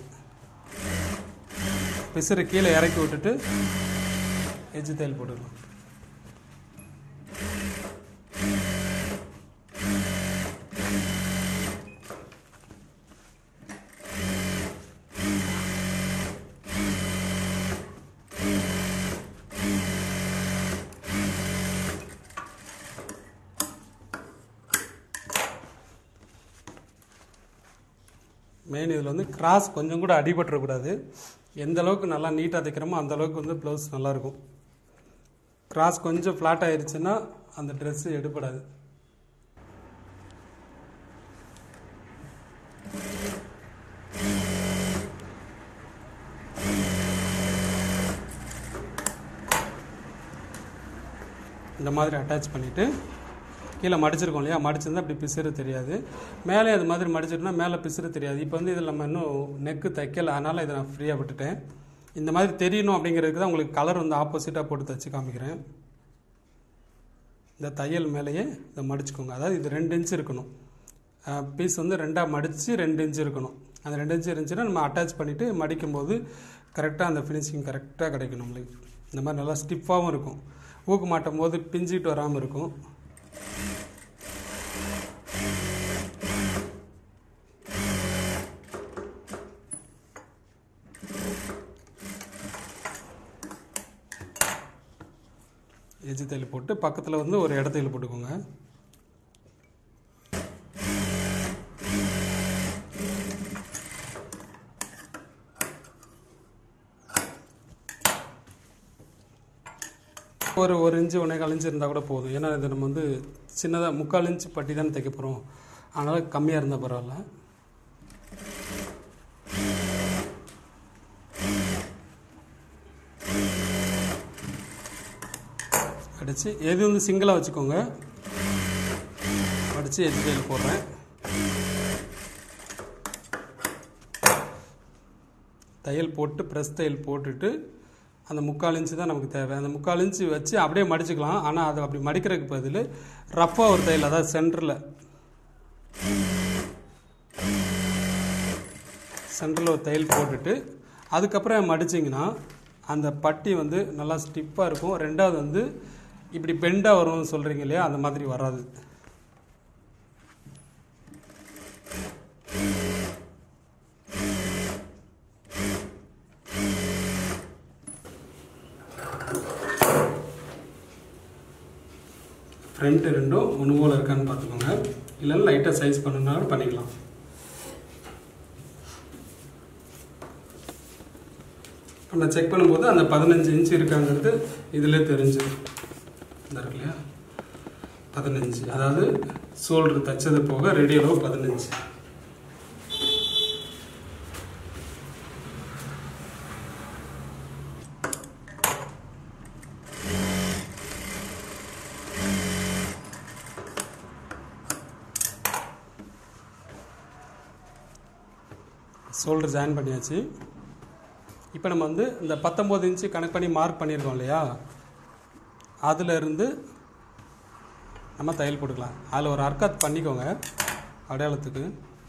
பிசுறு கீழே இறக்கி விட்டுட்டு எஜ்ஜு தையல் போட்டுக்கலாம். மெயின் இதில் வந்து கிராஸ் கொஞ்சம் கூட அடிபட்டுறக்கூடாது. எந்த அளவுக்கு நல்லா நீட்டாக தைக்கிறோமோ அந்த அளவுக்கு வந்து ப்ளவுஸ் நல்லாயிருக்கும். கிராஸ் கொஞ்சம் ஃப்ளாட் ஆயிடுச்சுன்னா அந்த ட்ரெஸ்ஸு எடுப்படாது. இந்த மாதிரி அட்டாச் பண்ணிவிட்டு கீழே மடிச்சிருக்கோம் இல்லையா, மடிச்சிருந்தால் அப்படி பிசுறு தெரியாது. மேலே அது மாதிரி மடிச்சிட்டோம்னா மேலே பிசுறு தெரியாது. இப்போ வந்து இதில் நம்ம இன்னும் நெக்கு தைக்கல, அதனால் இதை நான் ஃப்ரீயாக விட்டுட்டேன். இந்த மாதிரி தெரியணும் அப்படிங்கிறதுக்கு தான் உங்களுக்கு கலர் வந்து ஆப்போசிட்டாக போட்டு தைச்சி காமிக்கிறேன். இந்த தையல் மேலேயே இதை மடிச்சுக்கோங்க. அதாவது இது 2 இன்ச்சு இருக்கணும். பீஸ் வந்து 2ஆக மடித்து 2 இன்ச்சு இருக்கணும். அந்த 2 இன்ச்சு இருந்துச்சுன்னா நம்ம அட்டாச் பண்ணிவிட்டு மடிக்கும்போது கரெக்டாக அந்த ஃபினிஷிங் கரெக்டாக கிடைக்கும் நம்மளுக்கு. இந்த மாதிரி நல்லா ஸ்டிஃபாகவும் இருக்கும். ஊக்கு மாட்டும் போது பிஞ்சிட்டு வராமல் இருக்கும். எஜ்ஜு தையல் போட்டு பக்கத்தில் வந்து ஒரு இடத்தையில் போட்டுக்கோங்க. ஒரு இன்ச்சு 1.25 இன்ச்சு இருந்தால் கூட போதும். ஏன்னா இது நம்ம வந்து சின்னதாக 3/4 இன்ச்சு பட்டி தானே தைக்க போகிறோம், அதனால் கம்மியாக இருந்தால் பரவாயில்ல. அடித்து எது வந்து சிங்கிளாக வச்சுக்கோங்க. அடித்து எஜ்ஜு தையல் போடுறேன். தையல் போட்டு ப்ரெஸ் தையல் போட்டுட்டு அந்த 3/4 இன்ச்சு தான் நமக்கு தேவை. அந்த 3/4 இன்ச்சு வச்சு அப்படியே மடிச்சுக்கலாம். ஆனால் அதை அப்படி மடிக்கிறதுக்கு பதில் ரஃப்பாக ஒரு தையல், அதாவது சென்டரில் ஒரு தையல் போட்டுட்டு அதுக்கப்புறம் மடிச்சிங்கன்னா அந்த பட்டி வந்து நல்லா ஸ்டிப்பாக இருக்கும். ரெண்டாவது வந்து இப்படி பெண்டாக வரும்னு சொல்கிறீங்க இல்லையா, அந்த மாதிரி வராது. ஃப்ரண்ட் ரெண்டும் ஒன்று போல் இருக்கான்னு பார்த்துக்கோங்க. இல்லைன்னா லைட்டாக சைஸ் பண்ணுனாலும் பண்ணிக்கலாம். நம்ம செக் பண்ணும்போது அந்த 15 இன்ச்சு இருக்காங்கிறது இதில் தெரிஞ்சிடும். இந்த இருக்கு இல்லையா, 15, அதாவது ஷோல்டர் தைச்சது போக ரெடி அளவு 15. ஷோல்டர் ஜாயின் பண்ணியாச்சு. இப்போ நம்ம வந்து இந்த 19 இன்ச்சு கனெக்ட் பண்ணி மார்க் பண்ணியிருக்கோம் இல்லையா, அதிலிருந்து நம்ம தையல் போட்டுக்கலாம். அதில் ஒரு அர்க்காத் பண்ணிக்கோங்க அடையாளத்துக்கு.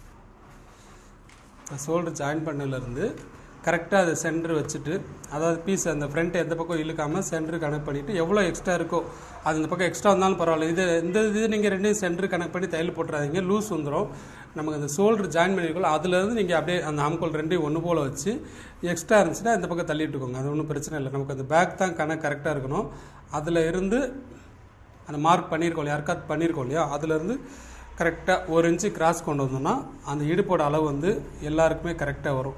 ஷோல்டர் ஜாயின் பண்ணலேருந்து கரெக்டாக அதை சென்டர் வச்சுட்டு, அதாவது பீஸ் அந்த ஃப்ரண்ட் எந்த பக்கம் இழுக்காமல் சென்டர் கனெக்ட் பண்ணிவிட்டு எவ்வளோ எக்ஸ்ட்ரா இருக்கோ அது இந்த பக்கம் எக்ஸ்ட்ரா வந்தாலும் பரவாயில்ல. இது நீங்கள் 2 சென்டர் கனெக்ட் பண்ணி தையல் போட்டுறாதீங்க, லூஸ் வந்துடும். நமக்கு அந்த ஷோல்டர் ஜாயின் பண்ணியிருக்கோம், அதுலேருந்து நீங்கள் அப்படியே அந்த ஆம்கோல் 2 ஒன்று போல் வச்சு எக்ஸ்ட்ரா இருந்துச்சுன்னா இந்த பக்கம் தள்ளிட்டுக்கோங்க. அது ஒன்றும் பிரச்சனை இல்லை. நமக்கு அந்த பேக் தான் கரெக்டாக இருக்கணும். அதில் இருந்து அந்த மார்க் பண்ணியிருக்கோம் இல்லையா, அர்க்காத் பண்ணியிருக்கோம் இல்லையா, அதுலேருந்து கரெக்டாக 1 இன்ச்சு கிராஸ் கொண்டு வந்தோம்னா அந்த இடுப்போட அளவு வந்து எல்லாருக்குமே கரெக்டாக வரும்.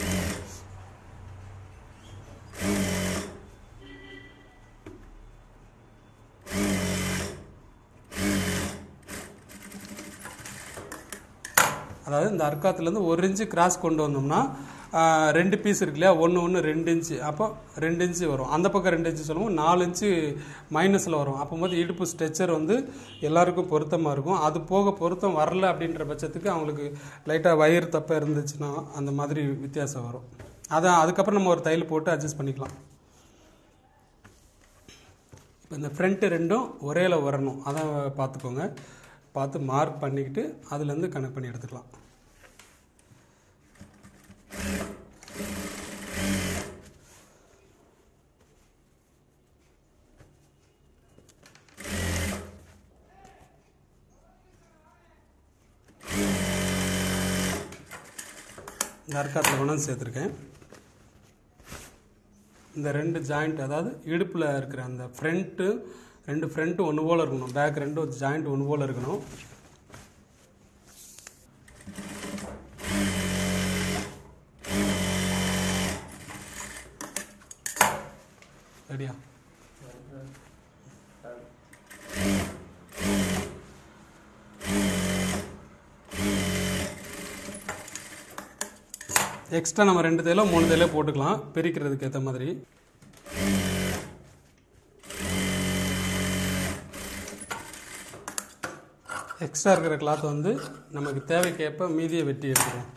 அதாவது இந்த அர்க்காத்துலேருந்து 1 இன்ச்சு கிராஸ் கொண்டு வந்தோம்னா 2 பீஸ் இருக்கு இல்லையா, ஒன்று 2 இன்ச்சு, அப்போ 2 இன்ச்சு வரும். அந்த பக்கம் 2 இன்ச்சு சொல்லுவோம், 4 இன்ச்சு மைனஸில் வரும். அப்போது இடுப்பு ஸ்ட்ரெச்சர் வந்து எல்லாருக்கும் பொருத்தமாக இருக்கும். அது போக பொருத்தம் வரல அப்படின்ற பட்சத்துக்கு அவங்களுக்கு லைட்டாக வயிறு தப்பாக இருந்துச்சுன்னா அந்த மாதிரி வித்தியாசம் வரும். அதுக்கப்புறம் நம்ம ஒரு தையல் போட்டு அட்ஜஸ்ட் பண்ணிக்கலாம். இப்போ இந்த ஃப்ரண்ட்டு ரெண்டும் ஒரேல வரணும், அதை பார்த்துக்கோங்க. பார்த்து மார்க் பண்ணிக்கிட்டு அதுலேருந்து கனெக்ட் பண்ணி எடுத்துக்கலாம். இந்த அர்க்காத்தில் கொண்டு வந்து சேர்த்துருக்கேன். இந்த 2 ஜாயிண்ட், அதாவது இடுப்பில் இருக்கிற அந்த ஃப்ரண்ட்டு 2 ஃப்ரண்ட்டு ஒன்று போல் இருக்கணும், பேக் 2 ஜாயிண்ட் ஒன்று போல் இருக்கணும். ரெடியா? எக்ஸ்ட்ரா நம்ம 2 தையலோ 3 தையலோ போட்டுக்கலாம் பிரிக்கிறதுக்கு ஏற்ற மாதிரி. எக்ஸ்ட்ரா இருக்கிற கிளாத் வந்து நமக்கு தேவைக்கேற்ப மீதியை வெட்டி எடுத்துருவோம்.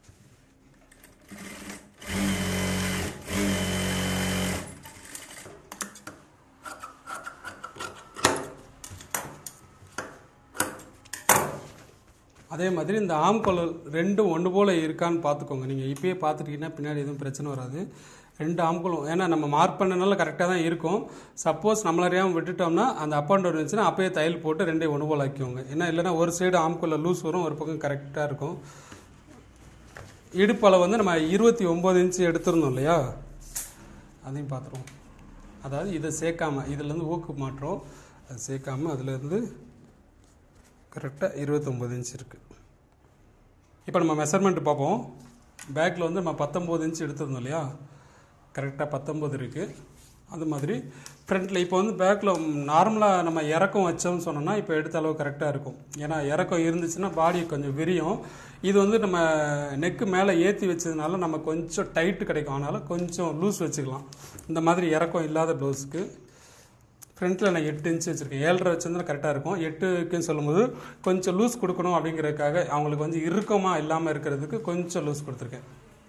அதே மாதிரி இந்த ஆம்கோல் 2 ஒன்று போல் இருக்கான்னு பார்த்துக்கோங்க. நீங்கள் இப்போயே பார்த்துட்டிங்கன்னா பின்னாடி எதுவும் பிரச்சனை வராது. 2 ஆம்கோலும், ஏன்னா நம்ம மார்க் பண்ணனால கரெக்டாக தான் இருக்கும். சப்போஸ் நம்மளறியாமல் விட்டுட்டோம்னா அந்த அப் அண்ட் டவுன் இருந்துச்சுன்னா அப்போயே தையல் போட்டு 2 ஒன்று போல் ஆக்கிக்கோங்க. ஏன்னா இல்லைன்னா ஒரு சைடு ஆம்கோலில் லூஸ் வரும், ஒரு பக்கம் கரெக்டாக இருக்கும். இடுப்பளவு வந்து நம்ம 29 இன்ச்சு எடுத்துருந்தோம் இல்லையா, அதையும் பார்த்துருவோம். அதாவது இதை சேர்க்காம, இதுலேருந்து ஊக்கு மாற்றோம், அதை சேர்க்காம அதுலேருந்து கரெக்டாக 29 இன்ச் இருக்குது. இப்போ நம்ம மெஷர்மெண்ட் பார்ப்போம். பேக்கில் வந்து நம்ம 19 இன்ச் எடுத்துருந்தோம் இல்லையா, கரெக்டாக 19 இருக்குது. அது மாதிரி ஃப்ரண்ட்டில் இப்போ வந்து பேக்கில் நார்மலாக நம்ம இறக்கம் வச்சோம்னு சொன்னோம்னா இப்போ எடுத்த அளவு கரெக்டாக இருக்கும். ஏன்னா இறக்கம் இருந்துச்சுன்னா பாடி கொஞ்சம் விரியும். இது வந்து நம்ம நெக்கு மேலே ஏற்றி வச்சதுனால நம்ம கொஞ்சம் டைட்டு கிடைக்கும், அதனால் கொஞ்சம் லூஸ் வச்சுக்கலாம். இந்த மாதிரி இறக்கம் இல்லாத ப்ளவுஸுக்கு ஃப்ரண்ட்டில் நான் 8 இன்ச்சு வச்சுருக்கேன். 7.5 வச்சுருந்தா கரெக்டாக இருக்கும். 8க்குன்னு சொல்லும்போது கொஞ்சம் லூஸ் கொடுக்கணும் அப்படிங்கிறதுக்காக, அவங்களுக்கு வந்து இறுக்கமாக இல்லாமல் இருக்கிறதுக்கு கொஞ்சம் லூஸ் கொடுத்துருக்கேன்.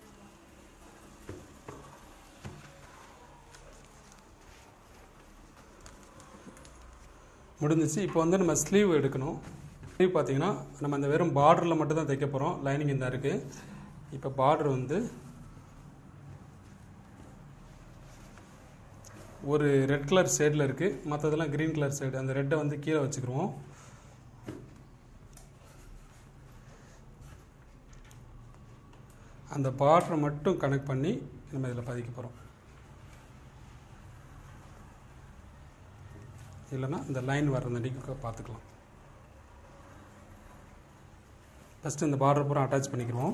முடிஞ்சிச்சு. இப்போ வந்து நம்ம ஸ்லீவ் எடுக்கணும். ஸ்லீவ் பார்த்தீங்கன்னா நம்ம அந்த வெறும் பார்டரில் மட்டும் தான் தைக்க போகிறோம். லைனிங் இந்த இருக்குது. இப்போ பார்டர் வந்து ஒரு ரெட் கலர் ஷேடில் இருக்குது, மற்றதெல்லாம் க்ரீன் கலர் ஷேடு. அந்த ரெட்டை வந்து கீழே வச்சுக்கிடுவோம். அந்த பார்டரை மட்டும் கனெக்ட் பண்ணி நம்ம இதில் பதிக்க போகிறோம். இல்லைன்னா இந்த லைன் வர்ற நடிக்க பார்த்துக்கலாம். ஃபஸ்ட்டு இந்த பார்டர் பூரா அட்டாச் பண்ணிக்கிடுவோம்.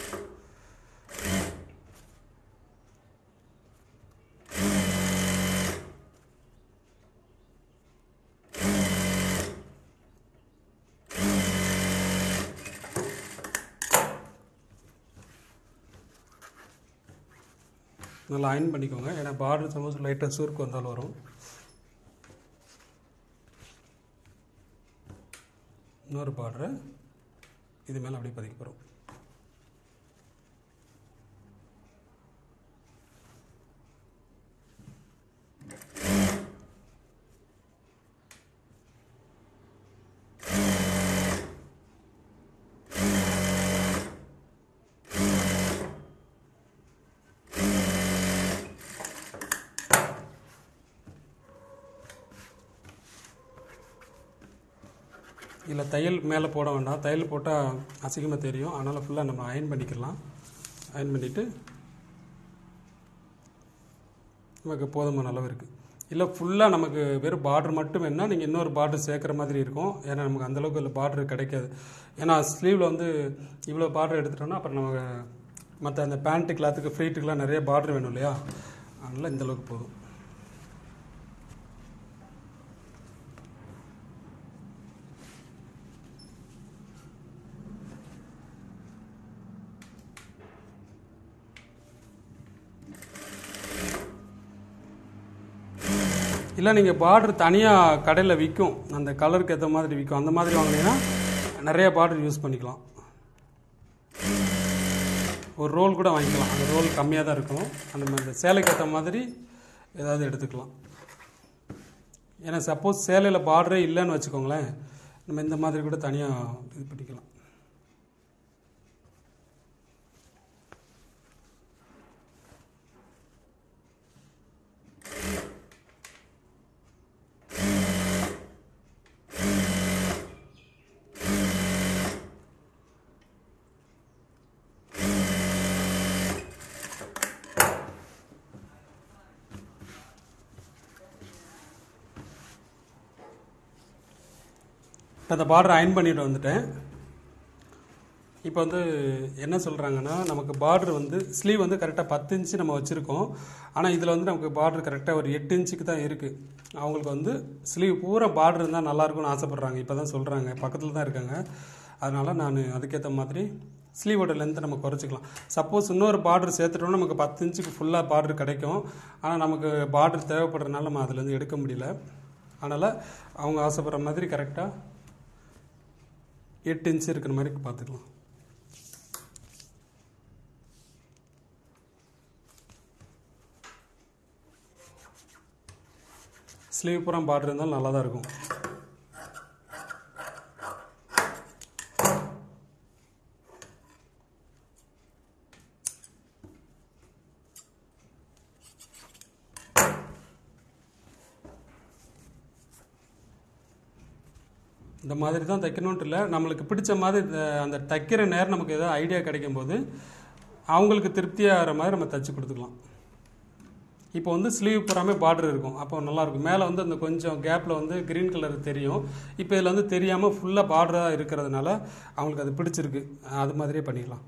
நல்லா அயன் பண்ணிக்கோங்க, ஏன்னா பார்டர் சப்போஸ் லைட்டாக சுருக்கு வந்தாலும் வரும். இன்னொரு பார்டரை இது மேலே அப்படியே பதிக்க போகிறோம். இல்லை தையல் மேலே போட வேண்டாம், தையல் போட்டால் அசிங்கமாக தெரியும். அதனால் ஃபுல்லாக நம்ம அயன் பண்ணிக்கலாம். அயன் பண்ணிவிட்டு நமக்கு போதுமான அளவு இருக்குது. இல்லை ஃபுல்லாக நமக்கு வெறும் பார்டர் மட்டும் வேணுன்னா நீங்கள் இன்னொரு பார்டர் சேர்க்குற மாதிரி இருக்கும். ஏன்னா நமக்கு அந்தளவுக்கு இல்லை பார்டர் கிடைக்காது. ஏன்னா ஸ்லீவில் வந்து இவ்வளோ பார்டர் எடுத்துட்டோம்னா அப்புறம் நமக்கு மற்ற அந்த பேண்ட்டு கிளாத்துக்கு ஃப்ரீட்டுக்கெலாம் நிறைய பார்டர் வேணும் இல்லையா, அதனால் இந்தளவுக்கு போதும். இல்லை நீங்கள் பார்டர் தனியாக கடையில் விற்கும், அந்த கலருக்கு ஏற்ற மாதிரி விற்கும். அந்த மாதிரி வாங்கினீங்கன்னா நிறைய பார்டர் யூஸ் பண்ணிக்கலாம். ஒரு ரோல் கூட வாங்கிக்கலாம். அந்த ரோல் கம்மியாக தான் இருக்கும். அந்த சேலைக்கு ஏற்ற மாதிரி ஏதாவது எடுத்துக்கலாம். ஏன்னா சப்போஸ் சேலையில் பார்டரே இல்லைன்னு வச்சுக்கோங்களேன், நம்ம இந்த மாதிரி கூட தனியாக இது பண்ணிக்கலாம். இப்போ அந்த பார்டர் அயன் பண்ணிட்டு வந்துட்டேன். இப்போ வந்து என்ன சொல்கிறாங்கன்னா, நமக்கு பார்டர் வந்து ஸ்லீவ் வந்து கரெக்டாக 10 இன்ச்சு நம்ம வச்சுருக்கோம். ஆனால் இதில் வந்து நமக்கு பார்டர் கரெக்டாக ஒரு 8 இன்ச்சுக்கு தான் இருக்குது. அவங்களுக்கு வந்து ஸ்லீவ் பூரா பார்டர் இருந்தால் நல்லாயிருக்கும்னு ஆசைப்பட்றாங்க. இப்போ தான் சொல்கிறாங்க, பக்கத்தில் தான் இருக்காங்க. அதனால் நான் அதுக்கேற்ற மாதிரி ஸ்லீவோட லென்த்தை நம்ம குறைச்சிக்கலாம். சப்போஸ் இன்னொரு பார்டர் சேர்த்துட்டோம்னா நமக்கு 10 இன்ச்சுக்கு ஃபுல்லாக பார்டர் கிடைக்கும். ஆனால் நமக்கு பார்டர் தேவைப்படுறதுனால நம்ம அதுலேருந்து எடுக்க முடியல. அதனால் அவங்க ஆசைப்படுற மாதிரி கரெக்டாக 8 இன்ச்சு இருக்கிற மாதிரி பார்த்துக்கலாம். ஸ்லீவ் பூரா பார்டர் இருந்தாலும் நல்லா தான் இருக்கும். இந்த மாதிரி தான் தைக்கணுன்ட்டு இல்லை, நம்மளுக்கு பிடிச்ச மாதிரி அந்த தைக்கிற நேரம் நமக்கு ஏதாவது ஐடியா கிடைக்கும் போது அவங்களுக்கு திருப்தியாகிற மாதிரி நம்ம தைச்சி கொடுத்துக்கலாம். இப்போ வந்து ஸ்லீவ் பூராமே பார்டர் இருக்கும், அப்போ நல்லாயிருக்கும். மேலே வந்து அந்த கொஞ்சம் கேப்பில் வந்து க்ரீன் கலர் தெரியும். இப்போ இதில் வந்து தெரியாமல் ஃபுல்லாக பார்டராக இருக்கிறதுனால அவங்களுக்கு அது பிடிச்சிருக்கு. அது மாதிரியே பண்ணிக்கலாம்.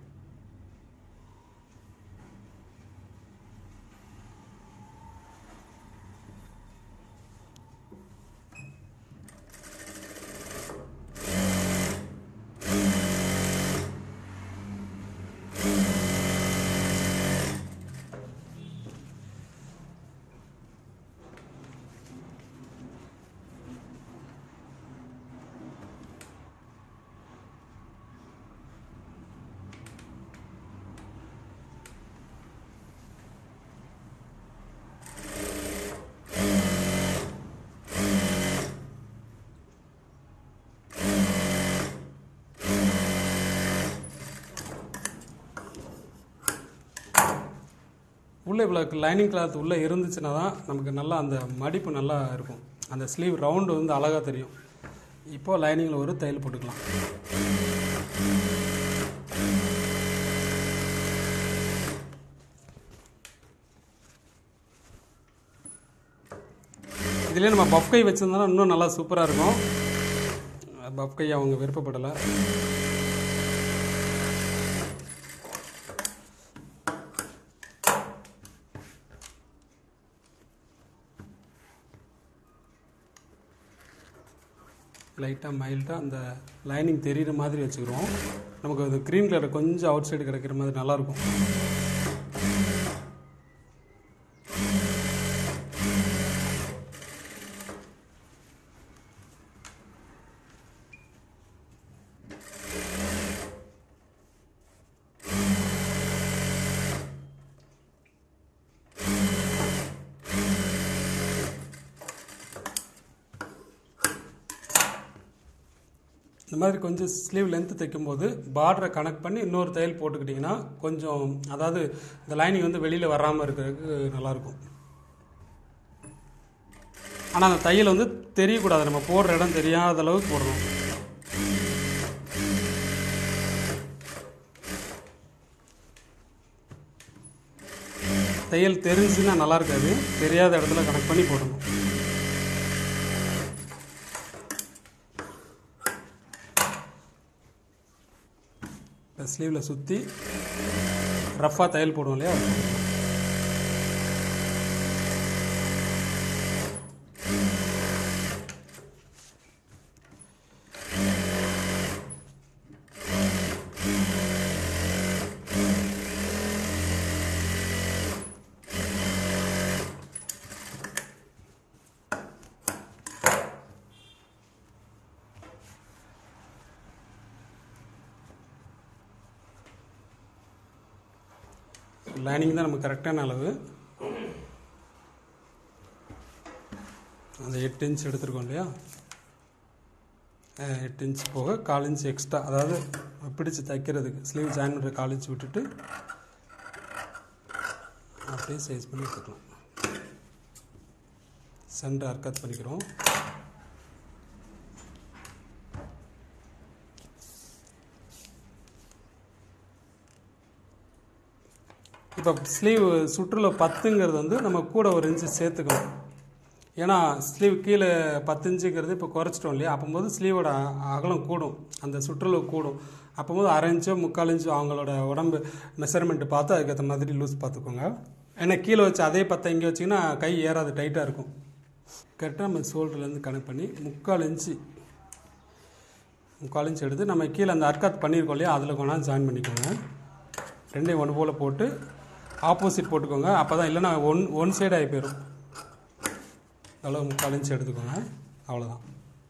உள்ளே இவ்வளோ லைனிங் கிளாத் உள்ளே இருந்துச்சுன்னா தான் நமக்கு நல்லா அந்த மடிப்பு நல்லா இருக்கும். அந்த ஸ்லீவ் ரவுண்டு வந்து அழகாக தெரியும். இப்போது லைனிங்கில் ஒரு தையல் போட்டுக்கலாம். இதுலேயே நம்ம பஃப் கை வச்சுருந்தோம்னா இன்னும் நல்லா சூப்பராக இருக்கும். பஃப் கை அவங்க விருப்பப்படலை. லைட்டாக மைல்டாக அந்த லைனிங் தெரிகிற மாதிரி வச்சுக்கிறோம். நமக்கு அது க்ரீன் கலர் கொஞ்சம் அவுட் சைடு கிடைக்கிற மாதிரி நல்லாயிருக்கும். இந்த மாதிரி கொஞ்சம் ஸ்லீவ் லென்த்து தைக்கும்போது பார்டரை கனெக்ட் பண்ணி இன்னொரு தையல் போட்டுக்கிட்டிங்கன்னா கொஞ்சம், அதாவது இந்த லைனிங் வந்து வெளியில் வராமல் இருக்கிறதுக்கு நல்லாயிருக்கும். ஆனால் அந்த தையல் வந்து தெரியக்கூடாது, நம்ம போடுற இடம் தெரியாத அளவுக்கு போடணும். தையல் தெரிஞ்சுன்னா நல்லா இருக்காது, தெரியாத இடத்துல கனெக்ட் பண்ணி போடணும். ஸ்லீவில் சுற்றி ரஃப்பாக தையல் போடுவோம் இல்லையா. லைனிங் தான் நமக்கு கரெக்டான அளவு. அந்த 8 இன்ச் எடுத்துருக்கோம் இல்லையா, 8 இன்ச் போக 1/4 இன்ச் எக்ஸ்ட்ரா, அதாவது பிடிச்சி தைக்கிறதுக்கு ஸ்லீவ் ஜாயின் பண்ணுற 1/4 இன்ச் விட்டுட்டு அப்படியே சைஸ் பண்ணி எடுத்துக்கலாம். சென்டர் அர்க்கத் பண்ணிக்கிறோம். இப்போ ஸ்லீவ் சுற்றுல 10ங்கிறது வந்து நம்ம கூட ஒரு இன்ச்சு சேர்த்துக்கணும். ஏன்னா ஸ்லீவ் கீழே 10 இன்ச்சுங்கிறது இப்போ குறைச்சிட்டோம் இல்லையா, அப்போது ஸ்லீவோட அகலம் கூடும், அந்த சுற்றளவு கூடும். அப்போது 1/2 இன்ச்சோ 3/4 இன்ச்சோ அவங்களோட உடம்பு மெஷர்மெண்ட்டு பார்த்து அதுக்கேற்ற மாதிரி லூஸ் பார்த்துக்கோங்க. ஏன்னா கீழே வச்சு அதே 10 இங்கே வச்சிங்கன்னா கை ஏறாது, டைட்டாக இருக்கும். கரெக்டாக நம்ம ஷோல்டர்லேருந்து கனெக்ட் பண்ணி 3/4 இன்ச்சு எடுத்து நம்ம கீழே அந்த அர்க்காத் பண்ணியிருக்கோம் இல்லையா, அதில் கொண்டாந்து ஜாயின் பண்ணிக்கோங்க. ரெண்டையும் ஒன்று போல் போட்டு ஆப்போசிட் போட்டுக்கோங்க. அப்போ தான், இல்லைன்னா ஒன் சைடு ஆகி போயிடும். அளவு 3/4 இன்ச்சு எடுத்துக்கோங்க. அவ்வளோதான்.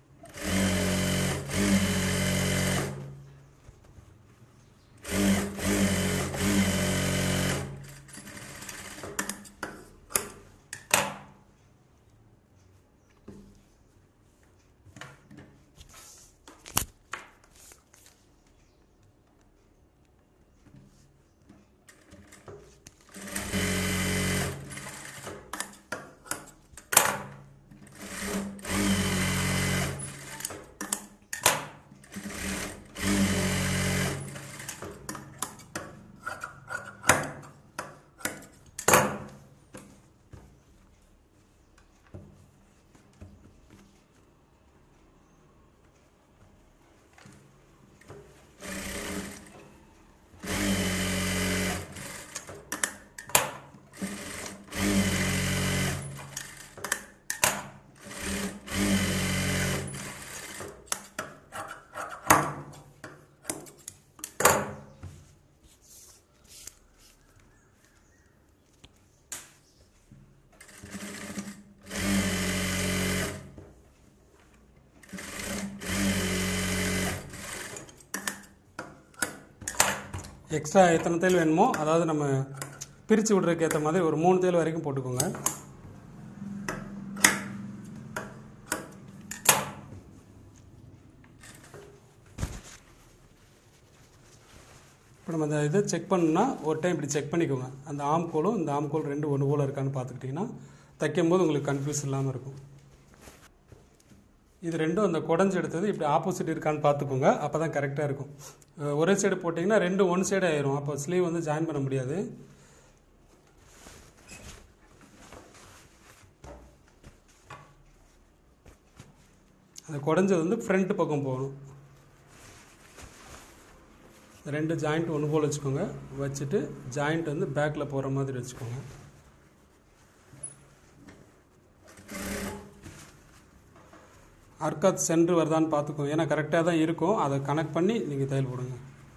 எக்ஸ்ட்ரா எத்தனை தையல் வேணுமோ, அதாவது நம்ம பிரித்து விட்றதுக்கு ஏற்ற மாதிரி ஒரு 3 தையல் வரைக்கும் போட்டுக்கோங்க. இப்போ நம்ம அந்த இதை செக் பண்ணணும்னா ஒரு டைம் இப்படி செக் பண்ணிக்கோங்க. அந்த ஆம்கோலும் இந்த ஆம்கோல் ரெண்டு ஒன்று போல் இருக்கான்னு பார்த்துக்கிட்டிங்கன்னா தைக்கும்போது உங்களுக்கு கன்ஃபியூஸ் இல்லாமல் இருக்கும். இது ரெண்டும் அந்த குடஞ்சி எடுத்தது இப்படி ஆப்போசிட் இருக்கான்னு பார்த்துக்கோங்க. அப்போ தான் கரெக்டாக இருக்கும். ஒரே சைடு போட்டிங்கன்னா ரெண்டு ஒன் சைடு ஆயிரும். அப்போ ஸ்லீவ் வந்து ஜாயின் பண்ண முடியாது. அந்த குடஞ்சது வந்து ஃப்ரண்ட் பக்கம் போகணும். ரெண்டு ஜாயிண்ட் ஒன்று போல் வச்சுக்கோங்க. வச்சுட்டு ஜாயிண்ட் வந்து பேக்கில் போகிற மாதிரி வச்சுக்கோங்க. அர்க்காத் சென்டர் வருதான்னு பார்த்துக்கோங்க. ஏன்னா கரெக்டாக தான் இருக்கும். அதை கனெக்ட் பண்ணி நீங்கள் தையல் போடுங்க.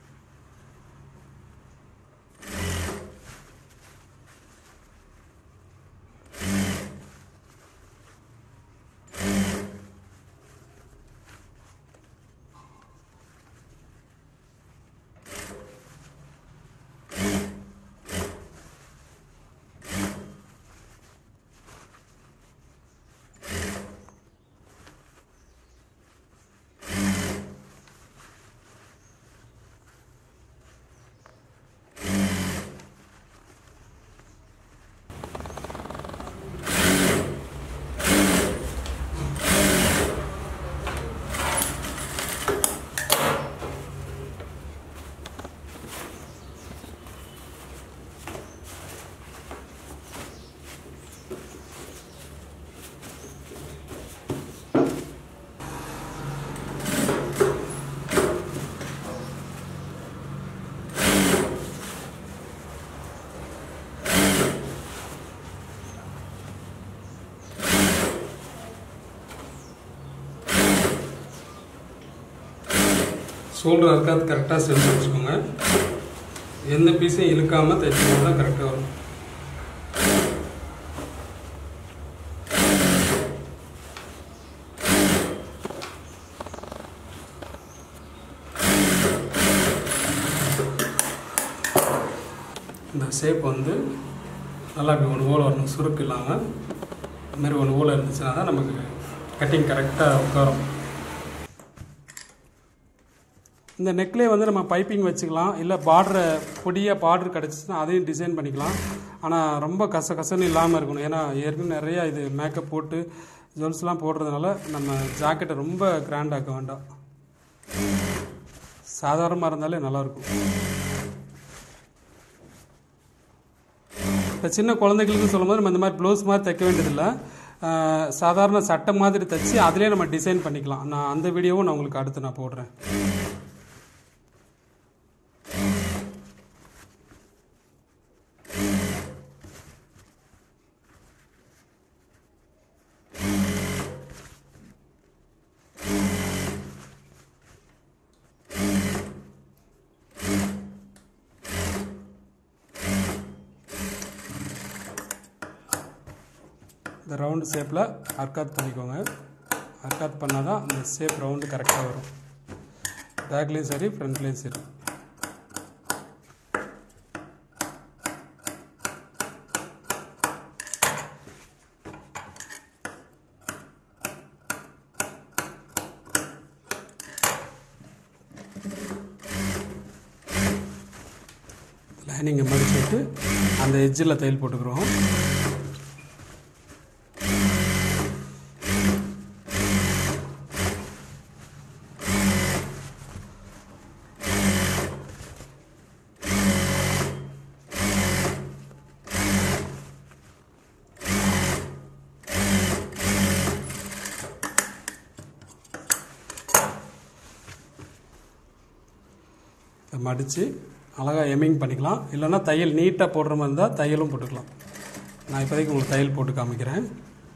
ஷோல்டர் அர்க்காத் கரெக்டாக செஞ்சு வச்சுக்கோங்க. எந்த பீஸையும் இழுக்காமல் தைச்சோம்னா தான் கரெக்டாக வரும். இந்த ஷேப் வந்து நல்லா இப்படி ஒன்று ஓலை வரணும், சுருக்கு இல்லாமல் இதுமாதிரி ஒன்று ஓலை இருந்துச்சுன்னா தான் நமக்கு கட்டிங் கரெக்டாக உட்காரும். இந்த நெக்லேயே வந்து நம்ம பைப்பிங் வச்சுக்கலாம், இல்லை பார்டரை பொடியாக பார்டர் கிடச்சிச்சுன்னா அதையும் டிசைன் பண்ணிக்கலாம். ஆனால் ரொம்ப கசன்னு இல்லாமல் இருக்கணும். ஏன்னா ஏற்கனவே நிறையா இது மேக்கப் போட்டு ஜுவல்ஸ்லாம் போடுறதுனால நம்ம ஜாக்கெட்டை ரொம்ப கிராண்டாக்க வேண்டாம், சாதாரணமாக இருந்தாலே நல்லாயிருக்கும். இப்போ சின்ன குழந்தைகளுக்கு சொல்லும்போது நம்ம இந்த மாதிரி ப்ளவுஸ் மாதிரி தைக்க வேண்டியதில்லை, சாதாரண சட்டை மாதிரி தைச்சி அதிலே நம்ம டிசைன் பண்ணிக்கலாம். நான் அந்த வீடியோவும் நான் உங்களுக்கு அடுத்து நான் போடுறேன். இந்த ரவுண்டு ஷேப்பில் அர்க்காத் பண்ணிக்கோங்க. அர்க்காத் பண்ணால் தான் அந்த ஷேப் ரவுண்டு கரெக்டாக வரும், பேக்லேயும் சரி ஃப்ரண்ட்லேயும் சரி. லைனிங்கை மடிச்சு விட்டு அந்த எட்ஜில் தையல் போட்டுக்கிறோம். மடித்து அழகாக எம்மிங் பண்ணிக்கலாம், இல்லைன்னா தையல் நீட்டாக போடுற மாதிரி இருந்தால் தையலும் போட்டுக்கலாம். நான் இப்போதைக்கு உங்களுக்கு தையல் போட்டு காமிக்கிறேன்.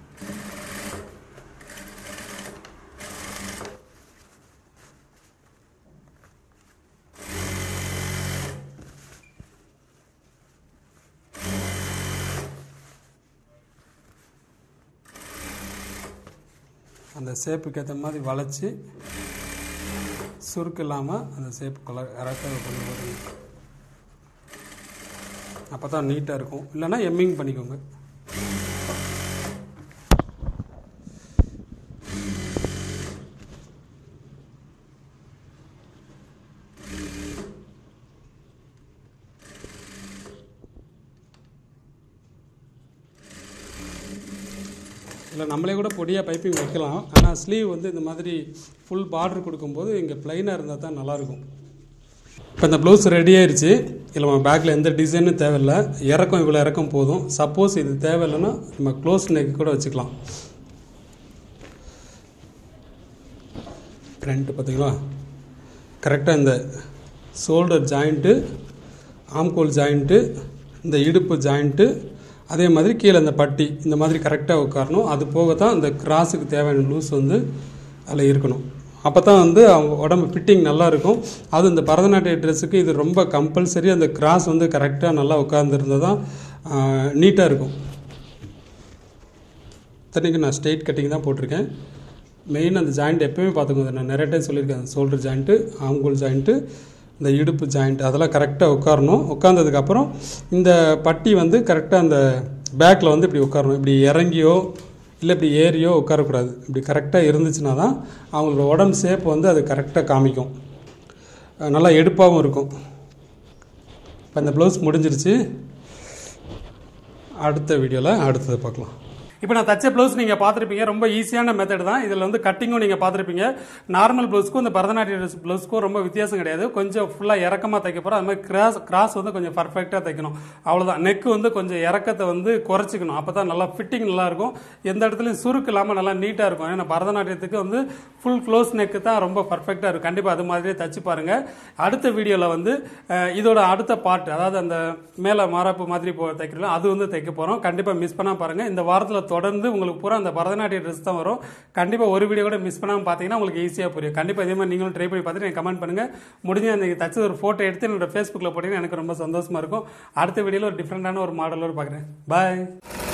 அந்த ஷேப்புக்கு ஏற்ற மாதிரி வளைச்சி சுருக்கு இல்லாமல் அந்த ஷேப்பு கரெக்டாக கொண்டு வரணும், அப்போ தான் நீட்டாக இருக்கும். இல்லைன்னா எம்மிங் பண்ணிக்கோங்க. இல்லை நம்மளே கூட பொடியாக பைப்பிங் வைக்கலாம். ஆனால் ஸ்லீவ் வந்து இந்த மாதிரி ஃபுல் பார்டர் கொடுக்கும்போது இங்கே ப்ளைனாக இருந்தால் தான் நல்லாயிருக்கும். இப்போ இந்த ப்ளவுஸ் ரெடி ஆயிடுச்சு. இல்லை நம்ம பேக்கில் எந்த டிசைனும் தேவையில்லை, இறக்கம் இவ்வளோ இறக்கம் போதும். சப்போஸ் இது தேவையில்லைன்னா நம்ம க்ளோஸ் நெக் கூட வச்சுக்கலாம். ஃப்ரண்ட்டு பார்த்தீங்களா கரெக்டாக இந்த ஷோல்டர் ஜாயிண்ட்டு, ஆம்கோல் ஜாயிண்ட்டு, இந்த இடுப்பு ஜாயிண்ட்டு, அதே மாதிரி கீழே இந்த பட்டி இந்த மாதிரி கரெக்டாக உட்காரணும். அது போக தான் இந்த கிராஸுக்கு தேவையான லூஸ் வந்து அதில் இருக்கணும். அப்போ தான் வந்து அவங்க உடம்பு ஃபிட்டிங் நல்லாயிருக்கும். அதுவும் இந்த பரதநாட்டிய ட்ரெஸ்ஸுக்கு இது ரொம்ப கம்பல்சரி. அந்த கிராஸ் வந்து கரெக்டாக நல்லா உட்காந்துருந்தால் தான் நீட்டாக இருக்கும். இத்தனைக்கு நான் ஸ்ட்ரெயிட் கட்டிங் தான் போட்டிருக்கேன். மெயின் அந்த ஜாயிண்ட் எப்போயுமே பார்த்துக்கோங்க, நான் நிறைய டைம் சொல்லியிருக்கேன். அந்த ஷோல்டர் ஜாயிண்ட்டு, ஆம்கோல் ஜாயிண்ட்டு, இந்த இடுப்பு ஜாயிண்ட் அதெல்லாம் கரெக்டாக உட்காரணும். உட்காந்ததுக்கப்புறம் இந்த பட்டி வந்து கரெக்டாக அந்த பேக்கில் வந்து இப்படி உட்காரணும். இப்படி இறங்கியோ இல்லை இப்படி ஏறியோ உட்காரக்கூடாது. இப்படி கரெக்டாக இருந்துச்சுன்னா தான் அவங்களோட உடம்பு ஷேப் வந்து அது கரெக்டாக காமிக்கும், நல்லா எடுப்பாகவும் இருக்கும். இப்போ இந்த ப்ளவுஸ் முடிஞ்சிருச்சு. அடுத்த வீடியோவில் அடுத்தது பார்க்கலாம். இப்போ நான் தச்ச ப்ளவுஸ் நீங்கள் பார்த்துருப்பீங்க. ரொம்ப ஈஸியான மெத்தட் தான். இதில் வந்து கட்டிங்கும் நீங்கள் பார்த்துருப்பீங்க. நார்மல் ப்ளவுஸ்க்கும் இந்த பரதநாட்டிய ப்ளவுஸ்க்கும் ரொம்ப வித்தியாசம் கிடையாது. கொஞ்சம் ஃபுல்லாக இறக்கமாக தைக்க போகிறோம். அது மாதிரி கிராஸ் வந்து கொஞ்சம் பர்ஃபெக்டாக தைக்கணும், அவ்வளோதான். நெக்கு வந்து கொஞ்சம் இறக்கத்தை வந்து குறைச்சிக்கணும். அப்போ தான் நல்லா ஃபிட்டிங் நல்லாயிருக்கும். எந்த இடத்துலையும் சுருக்கு இல்லாமல் நல்லா நீட்டாக இருக்கும். ஏன்னா பரதநாட்டியத்துக்கு வந்து ஃபுல் க்ளோஸ் நெக்கு தான் ரொம்ப பர்ஃபெக்டாக இருக்கும். கண்டிப்பாக அது மாதிரியே தச்சு பாருங்கள். அடுத்த வீடியோவில் வந்து இதோட அடுத்த பார்ட், அதாவது அந்த மேலே மாராப்பு மாதிரி தைக்கிறோம், அது வந்து தைக்க போகிறோம். கண்டிப்பாக மிஸ் பண்ணாமல் பாருங்கள். இந்த வாரத்தில் தொடர்ந்து உங்களுக்கு பூரா அந்த பரதநாட்டிய ட்ரெஸ் தான் வரும். கண்டிப்பாக ஒரு வீடியோ கூட மிஸ் பண்ணாமல் பார்த்தீங்கன்னா உங்களுக்கு ஈஸியாக புரியும். கண்டிப்பாக இதே மாதிரி நீங்களும் ட்ரை பண்ணி பார்த்துட்டு எனக்கு கமெண்ட் பண்ணுங்கள். முடிஞ்ச அந்த தச்சு ஒரு ஃபோட்டோ எடுத்து என்னோட ஃபேஸ்புக்கில் போட்டிங்கன்னா எனக்கு ரொம்ப சந்தோஷமாக இருக்கும். அடுத்த வீடியோவில் ஒரு டிஃப்ரெண்டான ஒரு மாடலோடு பார்க்குறேன். பாய்.